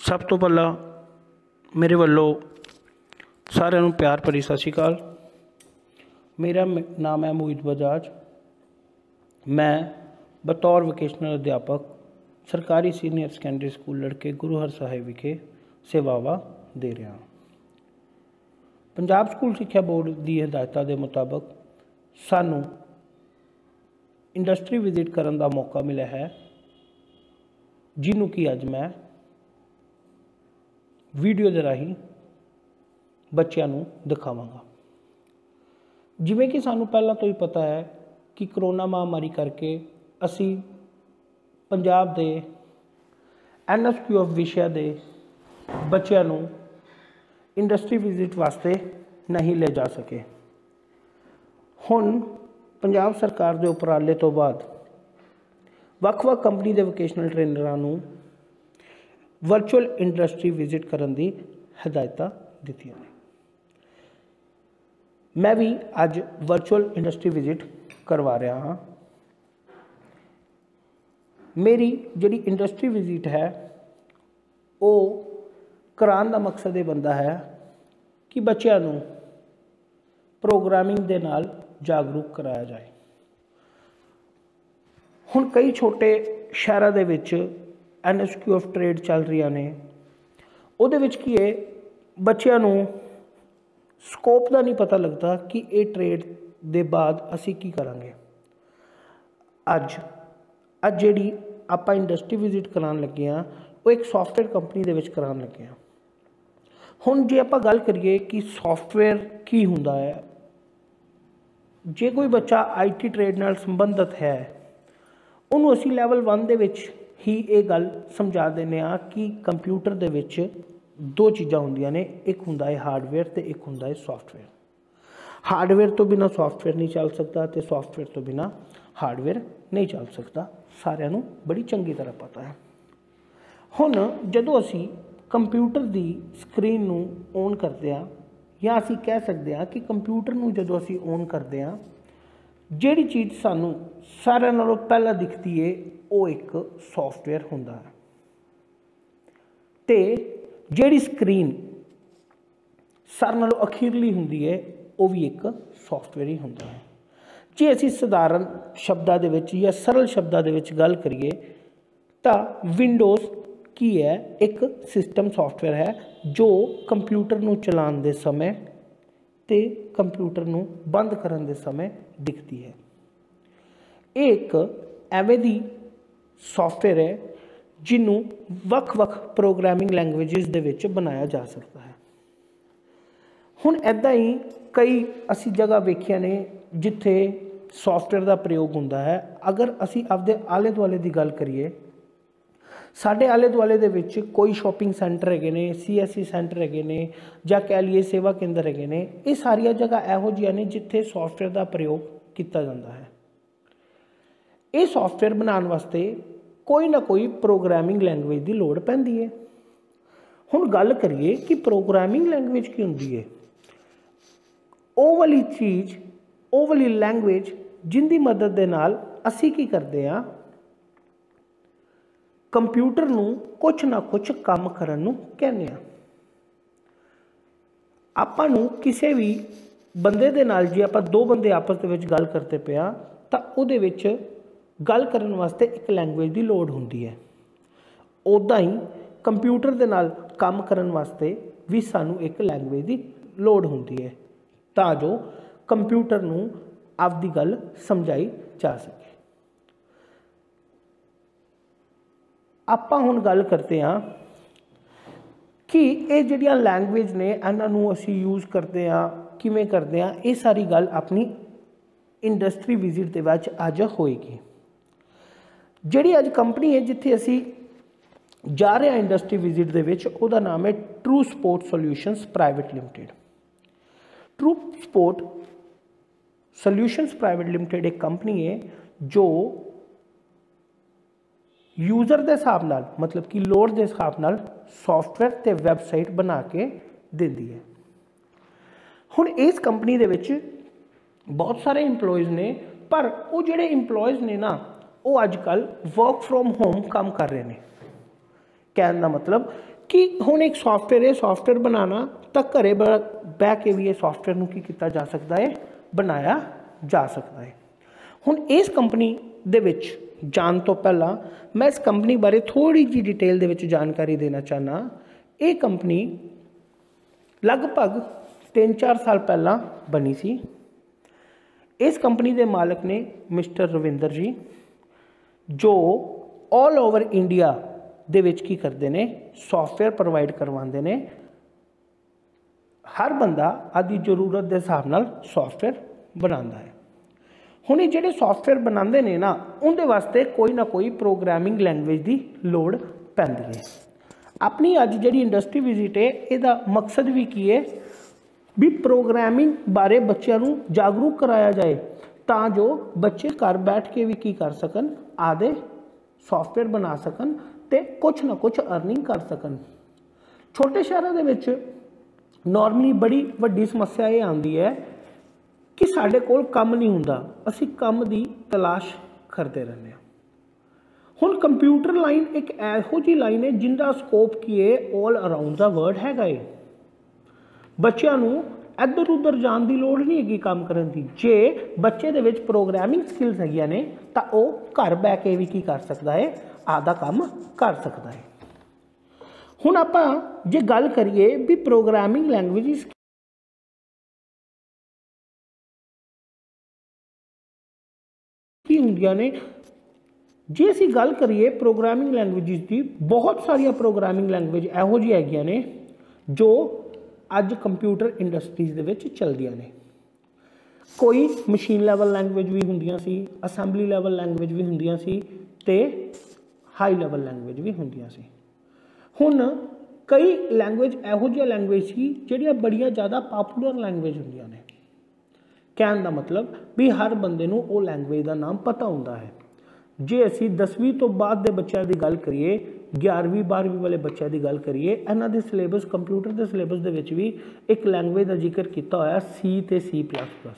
सब तो पहला मेरे वालों सारिਆਂ ਨੂੰ प्यार भरी सत श्री अकाल। मेरा नाम है मोहित बजाज। मैं बतौर वोकेशनल अध्यापक सरकारी सीनियर सैकेंडरी स्कूल लड़के गुरुहर साहिब विखे सेवावां दे रहा हाँ। पंजाब स्कूल सिक्ख्या बोर्ड की हिदायतों के मुताबिक सानू इंडस्ट्री विजिट करने का मौका मिला है, जिन्हों कि अज मैं वीडियो के राही बच्चों को दिखावांगा। जिमें कि सानू पहला तो ही पता है कि करोना महामारी करके असी पंजाब के NSQF विषय के बच्चों को इंडस्ट्री विजिट वास्ते नहीं ले जा सके। हुण पंजाब सरकार के उपराले तो बाद वख-वख कंपनी के वोकेशनल ट्रेनरां नूं वर्चुअल इंडस्ट्री विजिट करने की हिदायतां दित्तियां ने। मैं भी अज वर्चुअल इंडस्ट्री विजिट करवा रहा हाँ। मेरी जिहड़ी इंडस्ट्री विजिट है वो कराने का मकसद ये बनता है कि बच्चों को प्रोग्रामिंग के नाल जागरूक कराया जाए। हुण कई छोटे शहरों के विच NSQF ट्रेड चल रही ने, उहदे विच की है बच्चों को स्कोप का नहीं पता लगता कि ये ट्रेड के बाद असी की करांगे। अज जिहड़ी आपां इंडस्ट्री विजिट कराने लगे हाँ वो एक सॉफ्टवेयर कंपनी दे विच कराने लगे हाँ। हुण जे आपां गल करिए कि सॉफ्टवेयर की हुंदा है, जे कोई बच्चा IT ट्रेड नाल संबंधित है उन्होंने असी लैवल 1 दे विच ही ये गल समझा देने कि कंप्यूटर दे विच दो चीज़ां होंदियां ने, एक हुंदा है हार्डवेयर ते एक हुंदा है सॉफ्टवेयर। हार्डवेयर तो बिना सॉफ्टवेयर नहीं चल सकता ते सॉफ्टवेयर तो बिना हार्डवेयर नहीं चल सकता, सारिਆਂ ਨੂੰ बड़ी चंगी तरह पता है। हुण जदों असी कंप्यूटर की स्क्रीन नूं ऑन करते हैं या असी कह सकते हैं कि कंप्यूटर नूं जदों असी ऑन करते हैं जिहड़ी चीज़ सानूं सारिਆਂ नालों पहला दिखती है वो एक सॉफ्टवेयर हुंदा है ते जिहड़ी स्क्रीन सारिਆਂ नालों अखीरली हुंदी है वो भी एक सॉफ्टवेयर ही हुंदा है। जे असी सधारण शब्दां दे विच या सरल शब्दां दे विच गल करिए तां विंडोज़ की है एक सिस्टम सॉफ्टवेयर है जो कंप्यूटर नूं चलाउण दे समय ते कंप्यूटर नूं बंद करन दे समय दिखती है। एक एवें दी सॉफ्टवेयर है जिन्हों वख-वख प्रोग्रामिंग लैंग्वेजेस दे विच बनाया जा सकता है। हुण ऐदां ही कई असी जगह वेखिया ने जिथे सॉफ्टवेयर का प्रयोग हुंदा है। अगर असी आपदे आले दुआले की गल करिए, साडे आले दुआले दे विच कोई शॉपिंग सेंटर हैगे ने, CSC सेंटर हैगे ने, जां कह लीए सेवा केंद्र हैगे ने, ये सारियां जगह इहो जिहियां ने जिथे सॉफ्टवेयर का प्रयोग किया जाता है। ये सॉफ्टवेयर बनाने वास्ते कोई ना कोई प्रोग्रामिंग लैंग्वेज की लोड़ पैंदी है। हुण गल करिए कि प्रोग्रामिंग लैंग्वेज की हुंदी है, वो वाली चीज़, वो वाली लैंग्वेज जिंदी मदद दे नाल असी की करते हैं, कंप्यूटर नूं कुछ ना कुछ काम करन नूं कहने आ। आपां नूं किसी भी बंदे दे नाल जे आपां दो बंदे आपस दे विच गल करते पे आ तां उहदे विच गल करन वास्ते एक लैंग्वेज की लोड़ हुंदी है। उदां ही कंप्यूटर दे नाल काम करन वास्ते भी सानू एक लैंग्वेज की लोड़ हुंदी है तां जो कंप्यूटर नूं आपदी गल समझाई जा सके। आपां हुण गल करते हैं कि ये जिहड़ियां लैंग्वेज ने इन्हां नूं असीं यूज़ करते हैं किवें करते हैं, ये सारी गल अपनी इंडस्ट्री विजिट दे विच अज होएगी। जिहड़ी अज कंपनी है जिथे असी जा रहे हैं इंडस्ट्री विजिट दे विच, उहदा नाम है True Sport Solutions Private Limited. True Sport Solutions Private Limited एक कंपनी है जो यूज़र के हिसाब नाल, मतलब कि लोड़ के हिसाब नाल सॉफ्टवेयर ते वैबसाइट बना के देती है। हुण इस कंपनी दे विच बहुत सारे इंप्लॉयज़ ने, पर वो जिहड़े इंप्लॉयज़ ने ना वो अजकल वर्क फ्रॉम होम काम कर रहे हैं। कहने का मतलब कि हुण एक सॉफ्टवेयर है, सॉफ्टवेयर बनाना तो घरे बह के भी ये सॉफ्टवेयर नूं की कीता जा सकता है, बनाया जा सकता है। हुण इस कंपनी दे विच जाण तो पहला मैं इस कंपनी बारे थोड़ी जी डिटेल दे विच जानकारी देना चाहना। ये कंपनी लगभग 3-4 साल पहला बनी सी। इस कंपनी के मालिक ने मिस्टर रविंदर जी, जो ऑल ओवर इंडिया दे विच की करते हैं, सॉफ्टवेयर प्रोवाइड करवाते हैं। हर बंदा आदि जरूरत के हिसाब नाल सॉफ्टवेयर बनाता है। हुण ये जिहड़े सॉफ्टवेयर बनाते हैं ना, उनके वास्ते कोई ना कोई प्रोग्रामिंग लैंग्वेज की लोड़ पैंदी है। अपनी अज जिहड़ी इंडस्ट्री विजिट है, इसका मकसद भी की है भी प्रोग्रामिंग बारे बच्चों को जागरूक कराया जाए, तां जो बच्चे घर बैठ के भी की कर सकन, आदे सॉफ्टवेयर बना सकन ते कुछ ना कुछ अर्निंग कर सकन। छोटे शहरों के विच नॉर्मली बड़ी वड्डी समस्या ये आती है कि साडे कोल काम नहीं हुंदा, असीं काम की तलाश करते रहने। हुण कंप्यूटर लाइन एक इहो जी लाइन है जिंदा स्कोप की है ऑल अराउंड द वर्ल्ड हैगा है। बच्चों को इधर उधर जाने की लोड़ नहीं है काम करने की। जे बच्चे दे विच प्रोग्रामिंग स्किल्स है ने तो वह घर बह के भी की कर सकता है, आधा काम कर सकता है। हुण आपां जे गल करिए भी प्रोग्रामिंग लैंग्वेजिस की हुंदियां ने, जे असीं गल करिए प्रोग्रामिंग लैंग्वेजिस की, बहुत सारिया प्रोग्रामिंग लैंग्वेज इहो जी हैगियां ने जो अज कंप्यूटर इंडस्ट्रीज दे विच चलदियां ने। कोई मशीन लैवल लैंग्वेज भी हुंदियां सी, असैंबली लैवल लैंग्वेज भी हुंदियां सी ते हाई लैवल लैंग्वेज भी हुंदियां सी। हुण कई लैंग्वेज इहो जिही लैंग्वेज सी जिहड़ियां बड़ियां ज़्यादा पॉपूलर लैंग्वेज हुंदियां ने। कहण दा मतलब भी हर बंदे नूं वो लैंग्वेज का नाम पता हुंदा है। जे असीं 10वीं तो बाद दे बच्चों की गल करिए, 11वीं 12वीं वाले बच्चों की गल करिए, इन्हां दे सिलेबस कंप्यूटर के सिलेबस दे विच भी एक लैंग्वेज का जिक्र किया होया सी ते सी प्लस प्लस।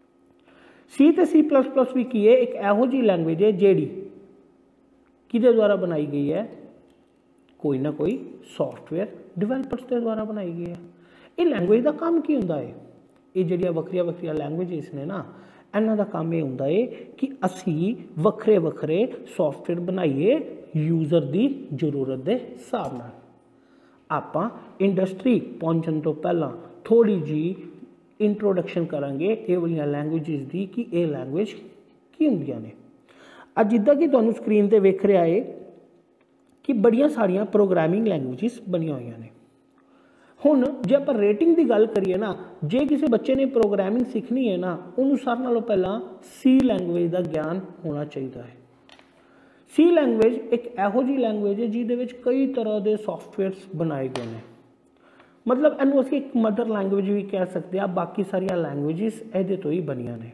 सी ते सी प्लस प्लस भी की है, एक इहो जी लैंग्वेज है जिहड़ी किहदे द्वारा बनाई गई है, कोई ना कोई सॉफ्टवेयर डिवेलपर्स के द्वारा बनाई गई है। ये लैंग्वेज का काम की हुंदा है, ये जिहड़ियां वक्रिया वक्रिया लैंग्वेजिस ने ना, इन्हां दा काम ये हुंदा है कि असीं वखरे वखरे सॉफ्टवेयर बनाइए यूज़र की जरूरत के हिसाब नाल। आपां इंडस्ट्री पहुंचण तो पहला थोड़ी जी इंट्रोडक्शन करांगे ये वाली लैंग्वेजिस की कि ये लैंग्वेज की हुंदियां ने। अज जिद्दां कि तुहानूं स्क्रीन ते वेख रहा है कि बड़ियां सारियां प्रोग्रामिंग लैंग्वेजिस बनिया हुई ने। हुण जे आपां रेटिंग की गल करिए ना, जे किसी बच्चे ने प्रोग्रामिंग सीखनी है ना, उन्होंने सारे नालों पहला सी लैंग्वेज का ज्ञान होना चाहिए है। सी लैंग्वेज एक इहो जी लैंग्वेज है जिहदे विच कई तरह के सॉफ्टवेयर्स बनाए गए हैं। मतलब इनू असीं एक मदर लैंग्वेज भी कह सकते हैं, बाकी सारिया लैंग्वेजिस इहदे तो ही बनिया ने।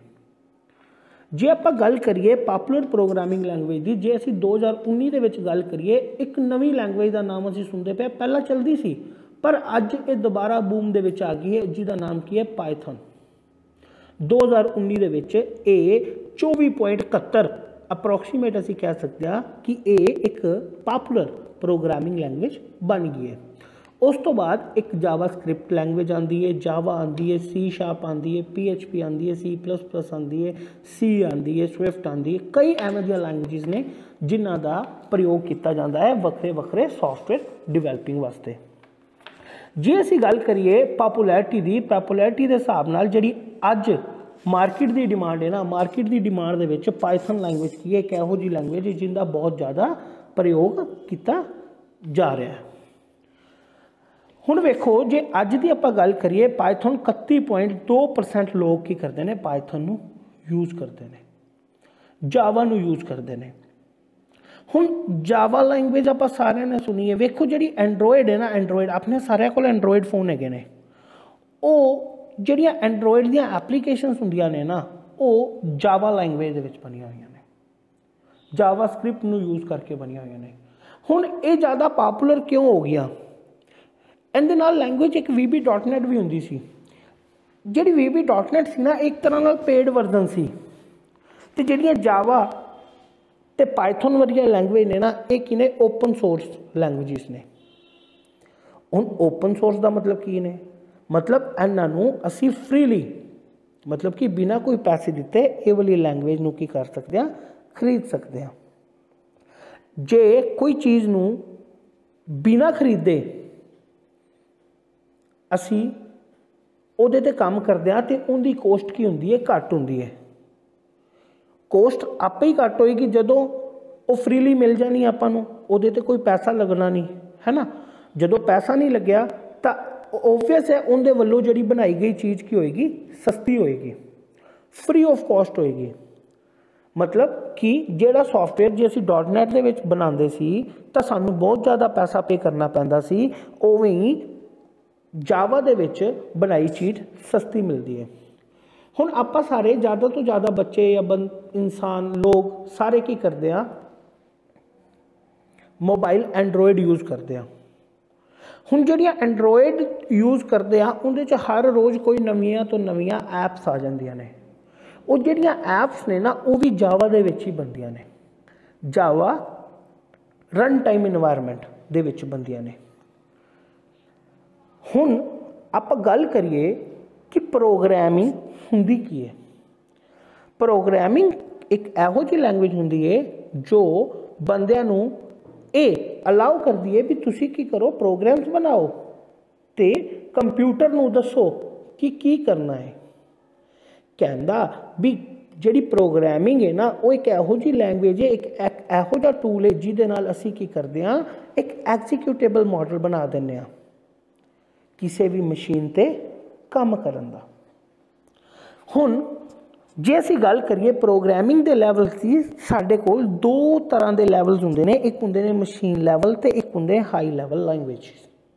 जे आपां गल करिए पॉपूलर प्रोग्रामिंग लैंग्वेज की, जे असीं 2019 दे विच गल करिए, एक नवी लैंग्वेज का नाम असीं सुनते पे, पहला चलती सी पर अज ये दोबारा बूम दे विच आ गई है, जिसका नाम की है पाइथन। 2019 दे विच ये 24.71 अप्रोक्सीमेट असीं कह सकते हैं कि ये एक पॉपूलर प्रोग्रामिंग लैंग्वेज बन गई है। उस तो बाद एक जावा स्क्रिप्ट लैंग्वेज आती है, जावा आती है, सी शार्प आती है, PHP आती है, C++ आती है, सी आती है, स्विफ्ट आती है। कई एवं दी लैंग्वेजिस ने जिन्हां दा प्रयोग किया जाता है वखरे वखरे सॉफ्टवेयर डिवेलपिंग वास्ते। जे असीं गल करिए पॉपुलैरिटी की, पॉपुलैरिटी के हिसाब नाल जिहड़ी अज मार्केट की डिमांड है ना, मार्केट की डिमांड दे विच पाइथन लैंग्वेज की एक इहो जी लैंग्वेज है जिंदा बहुत ज़्यादा प्रयोग किया जा रहा है। हुण वेखो जे अज की आपां गल करिए, पाइथन 31.2% लोग की करते हैं, पाइथन नूं यूज़ करते हैं, जावा नूं यूज़ करते हैं। हुण जावा लैंग्वेज आपां सारिਆਂ ने सुनी है। वेखो जिहड़ी एंड्रॉयड है ना, एंड्रॉयड अपने सारिਆਂ कोल एंड्रॉयड फोन हैगे ने, वो जिहड़ियां एंड्रॉयड दीयां एप्लीकेशनस हुंदियां ने ना, वो जावा लैंग्वेज दे विच बनिया हुई ने, जावा स्क्रिप्ट नूं यूज़ करके बनिया हुई ने। हुण ये ज़्यादा पॉपूलर क्यों हो गया? इहदे नाल लैंग्वेज एक VB.NET भी हुंदी सी, जिहड़ी VB.NET सी ना, एक तरह नाल पेड वर्जन सी, ते जिहड़ियां जावा ते पाइथन वर्गियां लैंग्वेज ने ना, ये कि ने ओपन सोर्स लैंग्वेजिस ने। हुण ओपन सोर्स का मतलब की ने, मतलब इन्हां नूं असीं फ्रीली, मतलब कि बिना कोई पैसे दिते ये वाली लैंग्वेज नूं की कर सकते हैं, खरीद सकते हैं। जे कोई चीज़ नूं बिना खरीदे असी उहदे ते काम करदे हां ते उहदी कोस्ट की हुंदी है, घट हुंदी है। कोस्ट आपे ही घट होएगी जदों वो फ्रीली मिल जानी आपां नूं, उहदे ते कोई पैसा लगना नहीं, है ना। जदों पैसा नहीं लग्या तां ओबवियस है उनके वल्लों जिहड़ी बनाई गई चीज़ की होएगी, सस्ती होएगी, फ्री ऑफ कॉस्ट होएगी। मतलब कि जिहड़ा सॉफ्टवेयर जे असीं .NET दे विच बनांदे सी तां सानूं बहुत ज़्यादा पैसा पे करना पैंदा सी, उवें ही जावा दे विच बनाई चीज़ सस्ती मिलती है। हुण आपां सारे ज़्यादा तो ज़्यादा बच्चे या इंसान लोग सारे की करते हैं, मोबाइल एंड्रॉयड यूज़ करते हैं। हुण जिहड़ियां एंड्रॉयड यूज़ करते हैं उहदे च हर रोज़ कोई नवीआं तो नवीआं ऐप्स आ जांदियां ने। वो जिहड़ियां ऐप्स ने ना वो भी जावा दे विच ही बनदियां ने, जावा रन टाइम इन्वायरमेंट दे विच बनदियां ने। हुण आपां गल करिए कि प्रोग्रामिंग हुंदी की है। प्रोग्रामिंग एक इहो जी लैंग्वेज हुंदी है जो बंदियां नूं ये अलाउ करदी है भी तुसीं की करो, प्रोग्राम्स बनाओ ते कंप्यूटर नूं दसो कि की करना है। कहंदा भी जिहड़ी प्रोग्रामिंग है ना वो एक इहो जी लैंग्वेज है, एक इहो जिहा टूल है जिहदे नाल असीं की करदे हां, एक एग्जीक्यूटेबल मॉडल बना दिंदे हां किसी भी मशीन ते काम करन दा। हुण जे असीं गल करिए प्रोग्रामिंग दे लैवल की, साडे कोल दो तरह के लैवल्स हुंदे ने, एक हुंदे ने मशीन लैवल ते एक हुंदे हाई लैवल लैंग्वेज।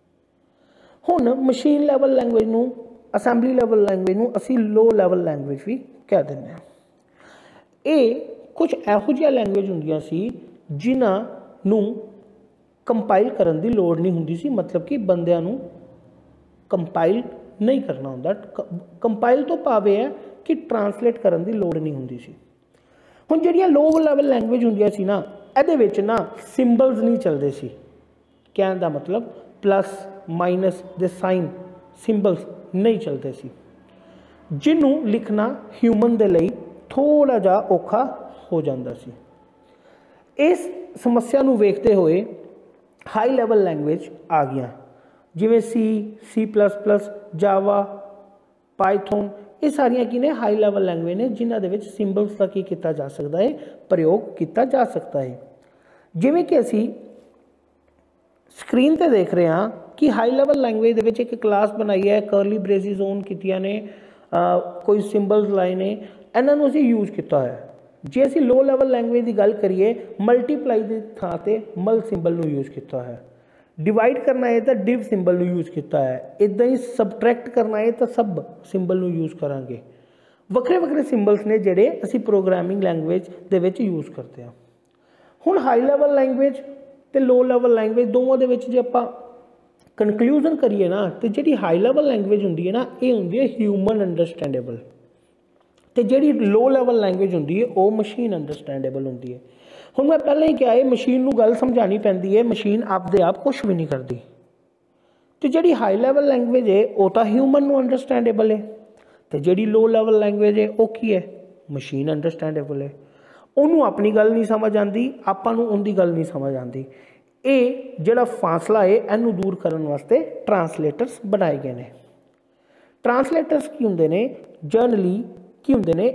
हुण मशीन लैवल लैंग्वेज नूं, असैंबली लैवल लैंग्वेज नूं असीं लो लैवल लैंग्वेज भी कह दिंदे हां। ये कुछ इहो जिहियां लैंग्वेज हुंदियां सी जिन्हां नूं कंपाइल करन दी लोड़ नहीं हुंदी सी, मतलब कि बंदियां नूं कंपाइल नहीं करना हुंदा। कंपाइल तो भाव है कि ट्रांसलेट करन दी लोड़ नहीं हुंदी सी। हुण जिहड़ियां लो लैवल लैंग्वेज हुंदियां सी ना, इहदे विच ना सिंबल्स नहीं चलदे सी। कहण दा मतलब प्लस माइनस दे साइन सिंबल्स नहीं चलते सी, जिन्हों लिखना ह्यूमन दे लई थोड़ा जा औखा हो जाता सी। इस समस्या नूं वेखते हुए हाई लैवल लैंग्वेज आ गई जिवें C++, जावा, पाइथन, ये सारियां की ने हाई लैवल लैंग्वेज ने जिन्हां दे विच सिंबल्स का की किया जा सकता है, प्रयोग किया जा सकता है। जिवें कि असीं स्क्रीन ते देख रहे हैं कि हाई लैवल लैंग्वेज दे विच एक क्लास बनाई है, करली ब्रेसिस ऑन कीतियां ने, कोई सिंबल्स लाए ने, इन्हां नूं असीं यूज़ किया है। जे असीं लो लैवल लैंग्वेज की गल करिए, मल्टीप्लाई की थां ते मल सिंबल नूं यूज़ किया है, डिवाइड करना है तो डिव सिंबल नूं यूज़ किया है, इदां ही सबट्रैक्ट करना है तो सब सिंबल नूं यूज़ करांगे। वक्रे वक्रे सिंबल्स ने जिहड़े असीं प्रोग्रामिंग लैंग्वेज दे विच यूज़ करते हैं। हुण हाई लैवल लैंग्वेज ते लो लैवल लैंग्वेज दोवां दे विच जे आपां कनक्लूजन करिए ना, तो जिहड़ी हाई लैवल लैंग्वेज हुंदी है ना, ये हुंदी है ह्यूमन अंडरस्टैंडेबल, तो जिहड़ी लो लैवल लैंग्वेज हुंदी है वो मशीन अंडरस्टैंडेबल हुंदी है। हुण मैं पहले ही कहा है मशीन नूं गल समझानी पैंदी है, मशीन आपदे आप कुछ भी नहीं करती। तो जिहड़ी हाई लैवल लैंग्वेज है वो तो ह्यूमन नूं अंडरस्टैंडेबल है, तो जिहड़ी लो लैवल लैंग्वेज है वो की है, मशीन अंडरस्टैंडेबल है। उन्होंने अपनी गल नहीं समझ आती, आपां नूं उनकी गल नहीं समझ आती। ये जिहड़ा फासला है इनू दूर करने वास्ते ट्रांसलेटर्स बनाए गए हैं। ट्रांसलेटर्स की हुंदे ने, जनरली की हुंदे ने,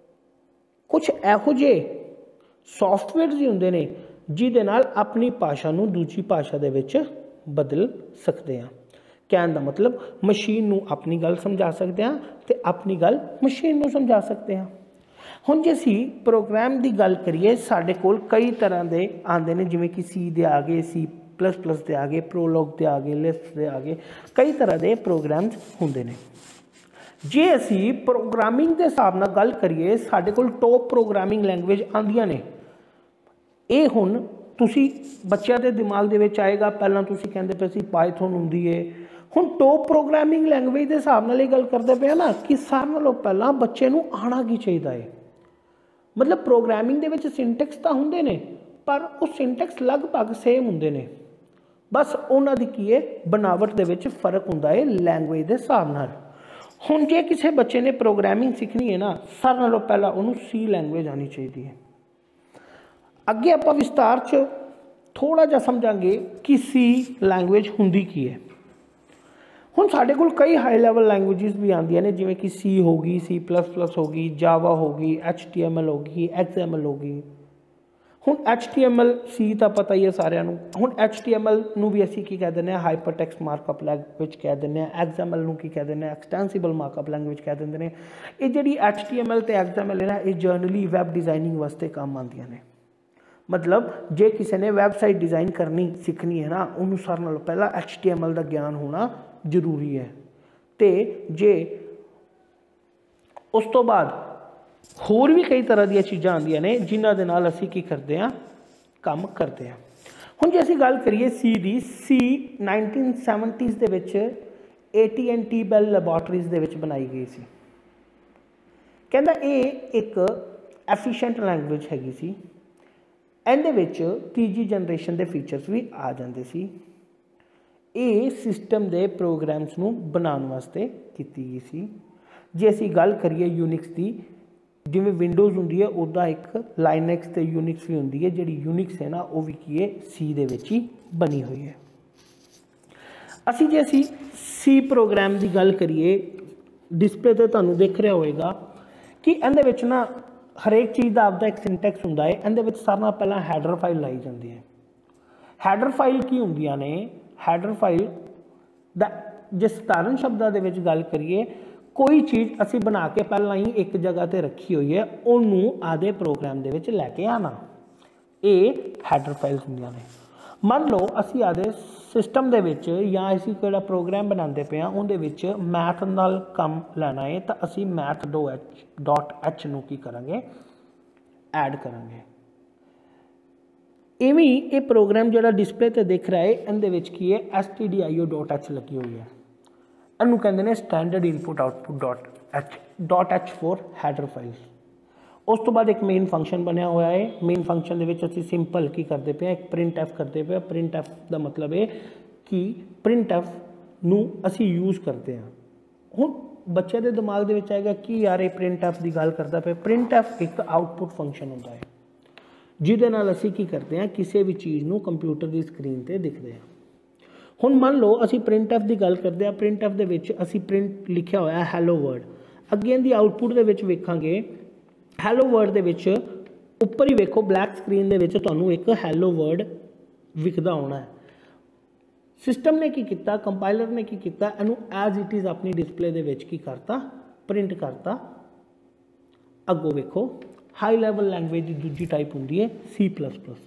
कुछ इहो जिहे सॉफ्टवेयर ही हुंदे ने जिहदे नाल अपनी भाषा नूं दूजी भाषा दे विच बदल सकते हैं। कहण दा मतलब मशीन नूं अपनी गल समझा सकते हैं ते अपनी गल मशीन नूं समझा सकते हैं। हुण जे असीं प्रोग्राम की गल करिए, साडे कोल कई तरह के आते हैं, जिवें कि C दे आ गए, C++ दे आ गए, प्रोलॉग दे आ गए, लिस्प दे आ गए, कई तरह के प्रोग्राम्स हुंदे ने। जे असीं प्रोग्रामिंग के हिसाब नाल गल करिए, साडे कोल टॉप प्रोग्रामिंग लैंग्वेज आंदियां ने। ये हुण तुसीं बच्चों के दिमाग दे विच आएगा, पहलां तुसीं कहंदे पे सी पाइथन हुंदी है। हुण टॉप प्रोग्रामिंग लैंग्वेज के हिसाब नाल गल करदे पे ना कि सारे नालों पहलां बच्चे नूं आना की चाहिदा है। मतलब प्रोग्रामिंग दे विच सिंटैक्स तो हुंदे ने, पर वो सिंटैक्स लगभग सेम हुंदे ने। बस उन्हां दी की है बनावट दे विच फर्क हुंदा है लैंगुएज के हिसाब नाल। हुण जे किसी बच्चे ने प्रोग्रामिंग सीखनी है ना, सारे नालों पहला उन्होंने सी लैंगुएज आनी चाहिए है। अगे आपां विस्तार च थोड़ा जा समझांगे कि सी लैंगुएज हुंदी की है। हुण साडे कोल कई हाई लैवल लैंगुएजिस भी आंदियां ने, जिवें कि सी होगी, C++ होगी, जावा होगी, HTML होगी, XML होगी। हुण HTML सी तो पता ही है सारिਆਂ ਨੂੰ। हुण HTML ਨੂੰ भी असीं की कह दिंदे हैं हाइपर टैक्सट मार्कअप लैंग्वेज कह दिंदे हैं, XML ਨੂੰ की कह दिंदे हैं एक्सटेंसिबल मार्कअप लैंग्वेज कह दिंदे हैं। ये जिहड़ी HTML ते XML है ना, ये जर्नली वैब डिजाइनिंग वास्ते काम आंदियां ने। मतलब जे किसी ने वैबसाइट डिज़ाइन करनी सीखनी है ना, उन्होंने सारे नालों पहला HTML का ज्ञान होना जरूरी है। तो जे उस तो बाद होर भी कई तरह दी चीज़ां आंदियां ने जिन्हां दे नाल असीं की करते हैं, काम करते हैं। हुण जे असीं गल करिए सी दी, सी 1970s दे विच AT&T बेल लैबोरेटरीज दे विच बनाई गई सी। कहंदा ये एक एफिशिएंट लैंगुएज हैगी सी। इहदे विच तीजी जनरेशन के फीचर्स भी आ जाते सी। ये सिस्टम के प्रोग्राम्स नूं बनाउण वास्ते कीती गई सी। जे असीं गल करिए यूनिक्स की, जिवें विंडोज़ हुंदी है उदा एक लाइनक्स ते यूनिक्स भी हुंदी है। जिहड़ी यूनिक्स है ना, वो भी की है सी दे विच ही बनी हुई है। असीं सी प्रोग्राम की गल करिए, डिस्पले ते तुहानूं दिख रहा होएगा कि इहदे विच ना हरेक चीज़ का आपका एक सिंटैक्स हुंदा है। इहदे विच सारे नालों पहलां हैडर फाइल लाई जाती है। हैडर फाइल की हुंदियां ने? हैडर फाइल दा जे साधारण शब्दां दे विच गल करिए, कोई चीज़ असीं बना के पहलां ही एक जगह ते रखी हुई है, उन्होंने आदे प्रोग्राम दे विच लैके आना, ये हैडर फाइल्स हुंदियां ने। मान लो असीं आदे सिस्टम दे विच या असीं कोई प्रोग्राम बनाते पे हां, उहदे विच मैथ नाल काम लैना है, तो असीं math.h नूं की करांगे, ऐड करांगे। इवें ये प्रोग्राम जो डिस्पले ते दिख रहा है, इहदे विच की है stdio.h लगी हुई है। इनू कहते हैं standard input output .h for header files. उस तो बाद एक मेन फंक्शन बनया हुआ है। मेन फंक्शन के असीं सिंपल की करते पे, एक प्रिंट एफ करते पे। प्रिंट एफ का मतलब है कि प्रिंट एफ नूं असीं यूज़ करते हैं। हुण बच्चे के दिमाग दे विच आएगा कि यार ये प्रिंट एफ की गल करता पे। प्रिंट एफ एक आउटपुट फंक्शन होता है जिहदे नाल असीं की करते हैं, किसी भी चीज़ नूं कंप्यूटर की स्क्रीन पर दिखते हैं। हुण मान लो असीं प्रिंट एफ की गल करते हैं। प्रिंट एफ दे विच असीं प्रिंट लिखिया होया हैलो वर्ड। अगे इहदी आउटपुट दे विच वेखांगे हैलो वर्ड दे विच उपर ही वेखो ब्लैक स्क्रीन दे विच तुहानूं एक हैलो वर्ड विखदा होना है। सिस्टम ने की किया, कंपाइलर ने की किया, इनू एज इट इज़ अपनी डिस्पले दे विच की करता, प्रिंट करता। अगों वेखो हाई लैवल लैंगुएज की दूजी टाइप होंदी है C++।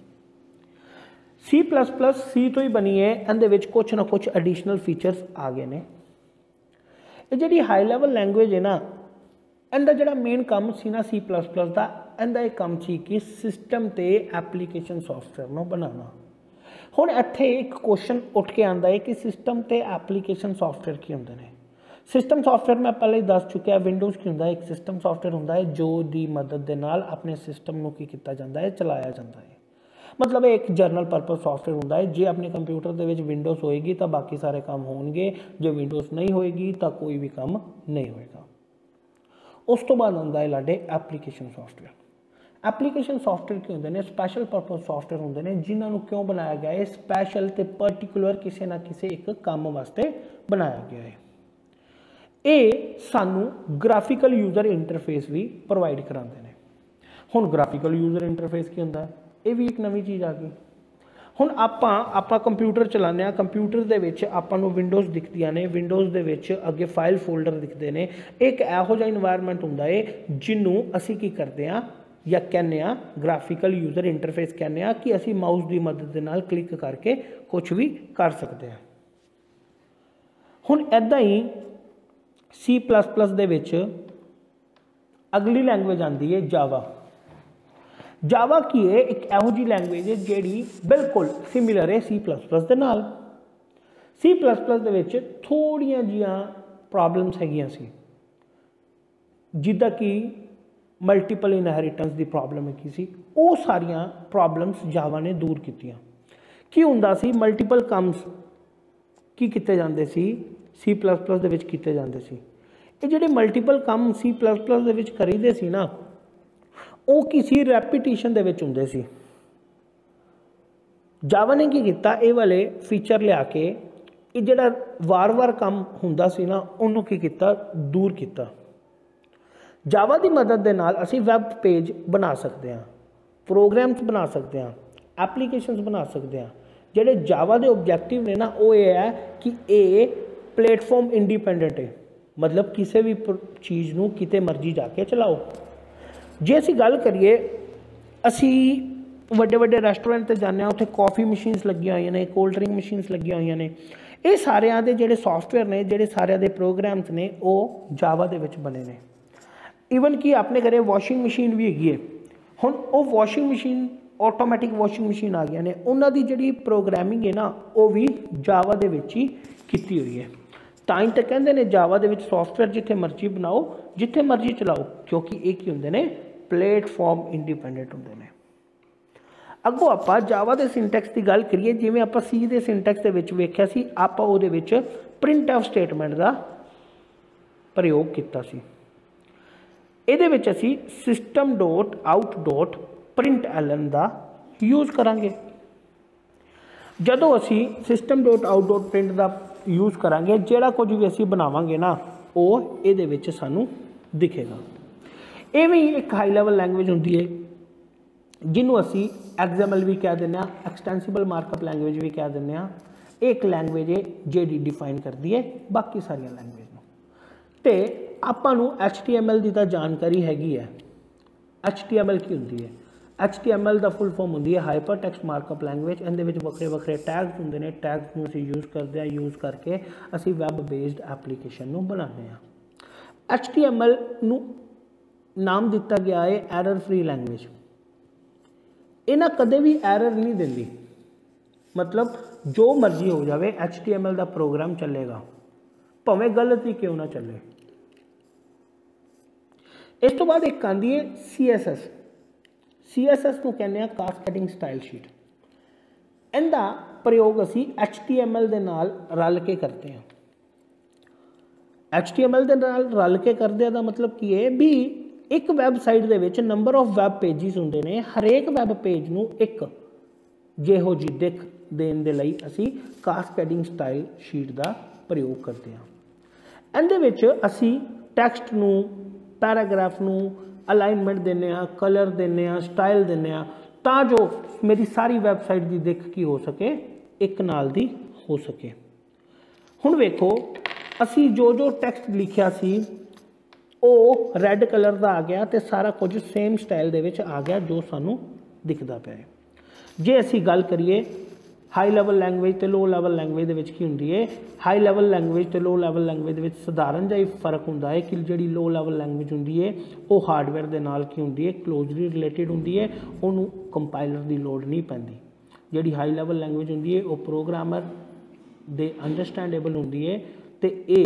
सी तो ही बनी है, इहदे विच कुछ ना कुछ एडिशनल फीचर्स आ गए ने। ये जिहड़ी हाई लैवल लैंगुएज है ना, इहदा जिहड़ा मेन काम सी ना C++ का, इहदा एक काम सी कि सिस्टम ते एप्लीकेशन सॉफ्टवेयर नूं बनाना। हुण इत्थे एक क्वेश्चन उठ के आंदा है कि सिस्टम ते एप्लीकेशन सॉफ्टवेयर की हुंदे ने। सिस्टम सॉफ्टवेयर मैं पहले ही दस चुकिया, विंडोज़ की हुंदा है, एक सिस्टम सॉफ्टवेयर हुंदा है जो दी मदद दे नाल अपने सिस्टम नूं की कीता जांदा है, चलाया जांदा है। मतलब एक जनरल परपज़ सॉफ्टवेयर होंदा है। जे अपने कंप्यूटर दे विच विंडोज़ होएगी तो बाकी सारे काम होणगे, जो विंडोज़ नहीं होएगी तो कोई भी काम नहीं होएगा। उस तो बाद आंदा है लाडे एप्लीकेशन सॉफ्टवेयर। एप्लीकेशन सॉफ्टवेयर की होंदे ने? स्पैशल परपज़ सॉफ्टवेयर होंदे ने, जिन्होंने क्यों बनाया गया है? स्पैशल ते पर्टिकुलर किसी ना किसी एक काम वास्ते बनाया गया है। ये सानू ग्राफिकल यूज़र इंटरफेस भी प्रोवाइड कराते हैं। हुण ग्राफिकल यूज़र इंटरफेस की होंदा है? ये भी एक नवी चीज़ आ गई। हुण आपां कंप्यूटर चलाने, कंप्यूटर दे विच आपां नूं विंडोज़ दिखदियां ने, विंडोज़ दे विच अगे फाइल फोल्डर दिखते हैं। एक इहो जिहा इन्वायरमेंट हुंदा है जिन्हों असीं की करते हैं या कहने ग्राफिकल यूज़र इंटरफेस कहने कि असीं माउस की मदद दे नाल क्लिक करके कुछ भी कर सकते हैं। हुण इदां ही C++ दे विच अगली लैंगुएज आती है जावा। जावा की है एक इहो जी लैंगुएज है जिहड़ी बिल्कुल सिमिलर है C++ दे नाल। C++ दे विच थोड़ियां जिहियां प्रॉब्लम्स हैगियां सी, जिद्दां कि मल्टीपल इनहेरिटेंस की प्रॉब्लम हैगी सी। वो सारियां प्रॉब्लम्स जावा ने दूर कीतियां। ਕੀ ਹੁੰਦਾ ਸੀ, ਮਲਟੀਪਲ ਕਮਸ ਕੀ ਕੀਤੇ ਜਾਂਦੇ ਸੀ, C++ ਦੇ ਵਿੱਚ ਕੀਤੇ ਜਾਂਦੇ ਸੀ। ਇਹ ਜਿਹੜੇ ਮਲਟੀਪਲ ਕੰਮ C++ ਦੇ ਵਿੱਚ ਕਰੀਦੇ ਸੀ ਨਾ, ਉਹ ਕਿਸੇ ਰੈਪੀਟੀਸ਼ਨ ਦੇ ਵਿੱਚ ਹੁੰਦੇ ਸੀ। ਜਾਵਾ ਨੇ ਕੀ ਕੀਤਾ, ਇਹ ਵਾਲੇ ਫੀਚਰ ਲਿਆ ਕੇ ਇਹ ਜਿਹੜਾ ਵਾਰ-ਵਾਰ ਕੰਮ ਹੁੰਦਾ ਸੀ ਨਾ, ਉਹਨੂੰ ਕੀ ਕੀਤਾ, ਦੂਰ ਕੀਤਾ। ਜਾਵਾ ਦੀ ਮਦਦ ਦੇ ਨਾਲ ਅਸੀਂ ਵੈਬ ਪੇਜ ਬਣਾ ਸਕਦੇ ਹਾਂ, ਪ੍ਰੋਗਰਾਮਸ ਬਣਾ ਸਕਦੇ ਹਾਂ, ਐਪਲੀਕੇਸ਼ਨਸ ਬਣਾ ਸਕਦੇ ਹਾਂ। ਜਿਹੜੇ ਜਾਵਾ ਦੇ ਓਬਜੈਕਟਿਵ ਨੇ ਨਾ, ਉਹ ਇਹ ਹੈ ਕਿ ਇਹ ਪਲੇਟਫਾਰਮ ਇੰਡੀਪੈਂਡੈਂਟ ਹੈ, मतलब किसी भी चीज़ ਨੂੰ ਕਿਤੇ ਮਰਜ਼ੀ ਜਾ ਕੇ ਚਲਾਓ। ਜੇ ਅਸੀਂ ਗੱਲ ਕਰੀਏ, ਅਸੀਂ ਵੱਡੇ ਵੱਡੇ ਰੈਸਟੋਰੈਂਟ ਤੇ ਜਾਂਦੇ ਹਾਂ, ਉੱਥੇ ਕਾਫੀ ਮਸ਼ੀਨਸ ਲੱਗੀਆਂ ਹੋਈਆਂ ਨੇ, ਕੋਲਡ ਡਰਿੰਕ ਮਸ਼ੀਨਸ ਲੱਗੀਆਂ ਹੋਈਆਂ ਨੇ। ਇਹ ਸਾਰਿਆਂ ਦੇ ਜਿਹੜੇ ਸੌਫਟਵੇਅਰ ਨੇ, ਜਿਹੜੇ ਸਾਰਿਆਂ ਦੇ ਪ੍ਰੋਗਰਾਮਸ ਨੇ, ਉਹ ਜਾਵਾ ਦੇ ਵਿੱਚ ਬਣੇ ਨੇ। ਈਵਨ ਕਿ ਆਪਣੇ ਘਰੇ ਵਾਸ਼ਿੰਗ ਮਸ਼ੀਨ ਵੀ ਹੈਗੀ ਹੈ। ਹੁਣ ਉਹ washing machine, automatic washing machine ਆ ਗਈਆਂ ਨੇ, ਉਹਨਾਂ ਦੀ ਜਿਹੜੀ ਪ੍ਰੋਗਰਾਮਿੰਗ ਹੈ ਨਾ, ਉਹ ਵੀ ਜਾਵਾ ਦੇ ਵਿੱਚ ਹੀ ਕੀਤੀ ਹੋਈ ਹੈ। ਤਾਂ ਹੀ ਤਾਂ ਕਹਿੰਦੇ ਨੇ ਜਾਵਾ ਦੇ ਵਿੱਚ ਸੌਫਟਵੇਅਰ ਜਿੱਥੇ ਮਰਜ਼ੀ ਬਣਾਓ, ਜਿੱਥੇ ਮਰਜ਼ੀ ਚਲਾਓ, ਕਿਉਂਕਿ ਇਹ ਕੀ ਹੁੰਦੇ ਨੇ, ਪਲੇਟਫਾਰਮ ਇੰਡੀਪੈਂਡੈਂਟ ਹੁੰਦੇ ਨੇ। ਅੱਗੋਂ ਆਪਾਂ ਜਾਵਾ ਦੇ ਸਿੰਟੈਕਸ ਦੀ ਗੱਲ ਕਰੀਏ, ਜਿਵੇਂ ਆਪਾਂ ਸੀ ਦੇ ਸਿੰਟੈਕਸ ਦੇ ਵਿੱਚ ਵੇਖਿਆ ਸੀ, ਆਪਾਂ ਉਹਦੇ ਵਿੱਚ ਪ੍ਰਿੰਟਐਫ ਸਟੇਟਮੈਂਟ ਦਾ ਪ੍ਰਯੋਗ ਕੀਤਾ ਸੀ। ਇਹਦੇ ਵਿੱਚ ਅਸੀਂ system.out.println ਦਾ ਯੂਜ਼ ਕਰਾਂਗੇ। ਜਦੋਂ ਅਸੀਂ system.out.print ਦਾ यूज़ करांगे, ਜਿਹੜਾ ਕੁਝ ਵੀ ਅਸੀਂ ਬਣਾਵਾਂਗੇ ਨਾ, ਉਹ ਇਹਦੇ ਵਿੱਚ ਸਾਨੂੰ ਦਿਖੇਗਾ। ਇਹ ਵੀ ਇੱਕ ਹਾਈ ਲੈਵਲ ਲੈਂਗੁਏਜ ਹੁੰਦੀ ਹੈ, ਜਿਹਨੂੰ ਅਸੀਂ XML ਵੀ ਕਹਿ ਦਿੰਦੇ ਹਾਂ, ਐਕਸਟੈਂਸੀਬਲ ਮਾਰਕਅਪ ਲੈਂਗੁਏਜ ਵੀ ਕਹਿ ਦਿੰਦੇ ਹਾਂ। ਇਹ ਇੱਕ ਲੈਂਗੁਏਜ ਹੈ ਜਿਹੜੀ ਡਿਫਾਈਨ ਕਰਦੀ ਹੈ ਬਾਕੀ ਸਾਰੀਆਂ ਲੈਂਗੁਏਜ ਨੂੰ। ਤੇ ਆਪਾਂ ਨੂੰ HTML ਦੀ ਤਾਂ ਜਾਣਕਾਰੀ ਹੈਗੀ ਹੈ। HTML ਕੀ ਹੁੰਦੀ ਹੈ? HTML ਦਾ ਫੁੱਲ ਫਾਰਮ ਹੁੰਦੀ ਹੈ ਹਾਈਪਰ ਟੈਕਸਟ ਮਾਰਕਅਪ ਲੈਂਗੁਏਜ। ਇਹਦੇ ਵਿੱਚ ਵੱਖਰੇ ਵੱਖਰੇ ਟੈਗਸ ਹੁੰਦੇ ਨੇ, ਟੈਗਸ ਨੂੰ ਅਸੀਂ ਯੂਜ਼ ਕਰਦੇ ਹਾਂ, ਯੂਜ਼ ਕਰਕੇ ਅਸੀਂ ਵੈਬ ਬੇਸਡ ਐਪਲੀਕੇਸ਼ਨ ਨੂੰ ਬਣਾਉਂਦੇ ਹਾਂ। HTML ਨੂੰ ਨਾਮ ਦਿੱਤਾ ਗਿਆ ਹੈ ਐਰਰ ਫ੍ਰੀ ਲੈਂਗੁਏਜ। ਇਹ ਨਾ ਕਦੇ ਵੀ ਐਰਰ ਨਹੀਂ ਦਿੰਦੀ, ਮਤਲਬ ਜੋ ਮਰਜ਼ੀ ਹੋ ਜਾਵੇ HTML ਦਾ ਪ੍ਰੋਗਰਾਮ ਚੱਲੇਗਾ, ਭਾਵੇਂ ਗਲਤ ਹੀ ਕਿਉਂ ਨਾ ਚੱਲੇ। ਇਸ ਤੋਂ ਬਾਅਦ ਇੱਕ ਆਉਂਦੀ ਹੈ CSS। CSS ਨੂੰ ਕਹਿੰਦੇ ਆ ਕਾਸਕੇਡਿੰਗ ਸਟਾਈਲ ਸ਼ੀਟ। ਇਹਦਾ ਪ੍ਰਯੋਗ ਅਸੀਂ HTML ਦੇ ਨਾਲ ਰਲ ਕੇ ਕਰਦੇ ਹਾਂ। HTML ਦੇ ਨਾਲ ਰਲ ਕੇ ਕਰਦੇ ਦਾ ਮਤਲਬ ਕੀ ਹੈ ਵੀ ਇੱਕ ਵੈਬਸਾਈਟ ਦੇ ਵਿੱਚ ਨੰਬਰ ਆਫ ਵੈਬ ਪੇਜਿਸ ਹੁੰਦੇ ਨੇ। ਹਰੇਕ ਵੈਬ ਪੇਜ ਨੂੰ ਇੱਕ ਜਿਹੋ ਜਿਹੀ ਦਿੱਖ ਦੇਣ ਦੇ ਲਈ ਅਸੀਂ ਕਾਸਕੇਡਿੰਗ ਸਟਾਈਲ ਸ਼ੀਟ ਦਾ ਪ੍ਰਯੋਗ ਕਰਦੇ ਹਾਂ। ਇਹਦੇ ਵਿੱਚ ਅਸੀਂ ਟੈਕਸਟ ਨੂੰ, ਪੈਰਾਗ੍ਰਾਫ ਨੂੰ ਅਲਾਈਨਮੈਂਟ ਦਿੰਦੇ ਹਾਂ, ਕਲਰ ਦਿੰਦੇ ਹਾਂ, ਸਟਾਈਲ ਦਿੰਦੇ ਹਾਂ, ਤਾਂ ਜੋ ਮੇਰੀ ਸਾਰੀ ਵੈਬਸਾਈਟ ਦੀ ਦਿੱਖ ਕੀ ਹੋ ਸਕੇ, ਇੱਕ ਨਾਲ ਦੀ ਹੋ ਸਕੇ। ਹੁਣ ਵੇਖੋ, ਅਸੀਂ ਜੋ ਜੋ ਟੈਕਸਟ ਲਿਖਿਆ ਸੀ ਉਹ ਰੈੱਡ ਕਲਰ ਦਾ ਆ ਗਿਆ ਤੇ ਸਾਰਾ ਕੁਝ ਸੇਮ ਸਟਾਈਲ ਦੇ ਵਿੱਚ ਆ ਗਿਆ ਜੋ ਸਾਨੂੰ ਦਿਖਦਾ ਪਿਆ ਹੈ। ਜੇ ਅਸੀਂ ਗੱਲ ਕਰੀਏ ਹਾਈ ਲੈਵਲ ਲੈਂਗੁਏਜ ਤੇ ਲੋ ਲੈਵਲ ਲੈਂਗੁਏਜ ਦੇ ਵਿੱਚ ਕੀ ਹੁੰਦੀ ਹੈ, ਹਾਈ ਲੈਵਲ ਲੈਂਗੁਏਜ ਤੇ ਲੋ ਲੈਵਲ ਲੈਂਗੁਏਜ ਦੇ ਵਿੱਚ ਸਧਾਰਨ ਜਿਹਾ ਹੀ ਫਰਕ ਹੁੰਦਾ ਹੈ ਕਿ ਜਿਹੜੀ ਲੋ ਲੈਵਲ ਲੈਂਗੁਏਜ ਹੁੰਦੀ ਹੈ ਉਹ ਹਾਰਡਵੇਅਰ ਦੇ ਨਾਲ ਕੀ ਹੁੰਦੀ ਹੈ, ਕਲੋਜ਼ਲੀ ਰਿਲੇਟਿਡ ਹੁੰਦੀ ਹੈ, ਉਹਨੂੰ ਕੰਪਾਈਲਰ ਦੀ ਲੋੜ ਨਹੀਂ ਪੈਂਦੀ। ਜਿਹੜੀ ਹਾਈ ਲੈਵਲ ਲੈਂਗੁਏਜ ਹੁੰਦੀ ਹੈ ਉਹ ਪ੍ਰੋਗਰਾਮਰ ਦੇ ਅੰਡਰਸਟੈਂਡੇਬਲ ਹੁੰਦੀ ਹੈ ਤੇ ਇਹ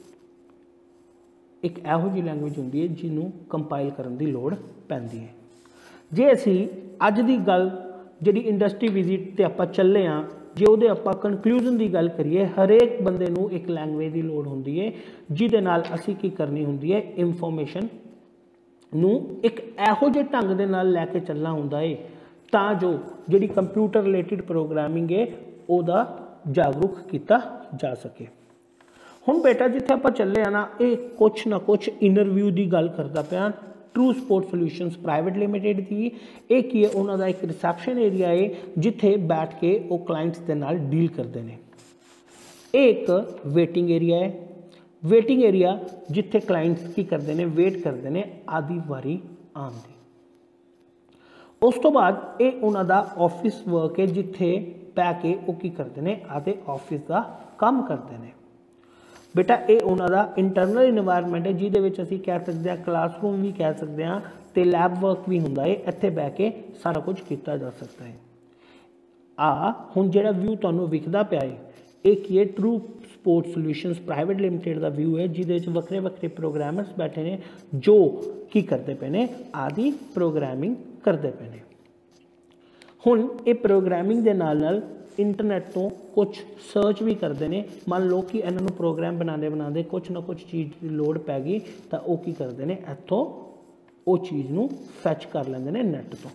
ਇੱਕ ਇਹੋ ਜਿਹੀ ਲੈਂਗੁਏਜ ਹੁੰਦੀ ਹੈ ਜਿਹਨੂੰ ਕੰਪਾਈਲ ਕਰਨ ਦੀ ਲੋੜ ਪੈਂਦੀ ਹੈ। ਜੇ ਅਸੀਂ ਅੱਜ ਦੀ ਗੱਲ ਜਿਹੜੀ ਇੰਡਸਟਰੀ ਵਿਜ਼ਿਟ ਤੇ ਆਪਾਂ ਚੱਲੇ ਹਾਂ, ਜੇ ਉਹਦੇ ਆਪਾਂ ਕਨਕਲੂਜਨ ਦੀ ਗੱਲ ਕਰੀਏ, ਹਰੇਕ ਬੰਦੇ ਨੂੰ ਇੱਕ ਲੈਂਗੁਏਜ ਦੀ ਲੋੜ ਹੁੰਦੀ ਹੈ ਜਿਹਦੇ ਨਾਲ ਅਸੀਂ ਕੀ ਕਰਨੀ ਹੁੰਦੀ ਹੈ, ਇਨਫੋਰਮੇਸ਼ਨ ਨੂੰ ਇੱਕ ਇਹੋ ਜਿਹੇ ਢੰਗ ਦੇ ਨਾਲ ਲੈ ਕੇ ਚੱਲਣਾ ਹੁੰਦਾ ਹੈ ਤਾਂ ਜੋ ਜਿਹੜੀ ਕੰਪਿਊਟਰ ਰਿਲੇਟਿਡ ਪ੍ਰੋਗਰਾਮਿੰਗ ਹੈ ਉਹਦਾ ਜਾਗਰੂਕ ਕੀਤਾ ਜਾ ਸਕੇ। ਹੁਣ ਬੇਟਾ ਜਿੱਥੇ ਆਪਾਂ ਚੱਲੇ ਆ ਨਾ, ਇਹ ਕੁਛ ਨਾ ਕੁਛ ਇੰਟਰਵਿਊ ਦੀ ਗੱਲ ਕਰਦਾ ਪਿਆ। True Sport Solutions Private Limited ਦੀ ਇਹ ਕੀ ਹੈ, ਉਹਨਾਂ ਦਾ ਇੱਕ ਰਿਸੈਪਸ਼ਨ ਏਰੀਆ ਹੈ ਜਿੱਥੇ ਬੈਠ ਕੇ ਉਹ ਕਲਾਇੰਟਸ ਦੇ ਨਾਲ ਡੀਲ ਕਰਦੇ ਨੇ। ਇਹ ਇੱਕ ਵੇਟਿੰਗ ਏਰੀਆ ਹੈ, ਵੇਟਿੰਗ ਏਰੀਆ ਜਿੱਥੇ ਕਲਾਇੰਟਸ ਕੀ ਕਰਦੇ ਨੇ, ਵੇਟ ਕਰਦੇ ਨੇ ਆਦੀ ਵਾਰੀ ਆਉਣ ਦੀ। ਉਸ ਤੋਂ ਬਾਅਦ ਇਹ ਉਹਨਾਂ ਦਾ ਆਫਿਸ ਵਰਕ ਹੈ ਜਿੱਥੇ ਬਹਿ ਕੇ ਉਹ ਕੀ ਕਰਦੇ ਨੇ, ਆਦੇ ਆਫਿਸ ਦਾ ਕੰਮ ਕਰਦੇ ਨੇ। ਬੇਟਾ ਇਹ ਉਹਨਾਂ ਦਾ ਇੰਟਰਨਲ ਇਨਵਾਇਰਮੈਂਟ ਹੈ ਜਿਹਦੇ ਵਿੱਚ ਅਸੀਂ ਕਹਿ ਸਕਦੇ ਹਾਂ ਕਲਾਸਰੂਮ ਵੀ ਕਹਿ ਸਕਦੇ ਹਾਂ ਤੇ ਲੈਬ ਵਰਕ ਵੀ ਹੁੰਦਾ ਹੈ। ਇੱਥੇ ਬਹਿ ਕੇ ਸਾਰਾ ਕੁਝ ਕੀਤਾ ਜਾ ਸਕਦਾ ਹੈ। ਹੁਣ ਜਿਹੜਾ ਵਿਊ ਤੁਹਾਨੂੰ ਵਿਖਦਾ ਪਿਆ ਹੈ ਇਹ ਕੀ ਹੈ, True Sport Solutions Private Limited ਦਾ ਵਿਊ ਹੈ ਜਿਹਦੇ ਵਿੱਚ ਵੱਖਰੇ ਵੱਖਰੇ ਪ੍ਰੋਗਰਾਮਰਸ ਬੈਠੇ ਨੇ ਜੋ ਕੀ ਕਰਦੇ ਪਏ ਨੇ, ਆਦੀ ਪ੍ਰੋਗਰਾਮਿੰਗ ਕਰਦੇ ਪਏ ਨੇ। ਹੁਣ ਇਹ ਪ੍ਰੋਗਰਾਮਿੰਗ ਦੇ ਨਾਲ ਨਾਲ इंटरनेट तो कुछ सर्च भी करते हैं। मान लो कि इन्होंने प्रोग्राम बनाते कुछ ना कुछ चीज़ की लोड़ पै गई तो वो की करते हैं, इतों वो चीज़ नूं फैच कर लेंगे ने नैट तो।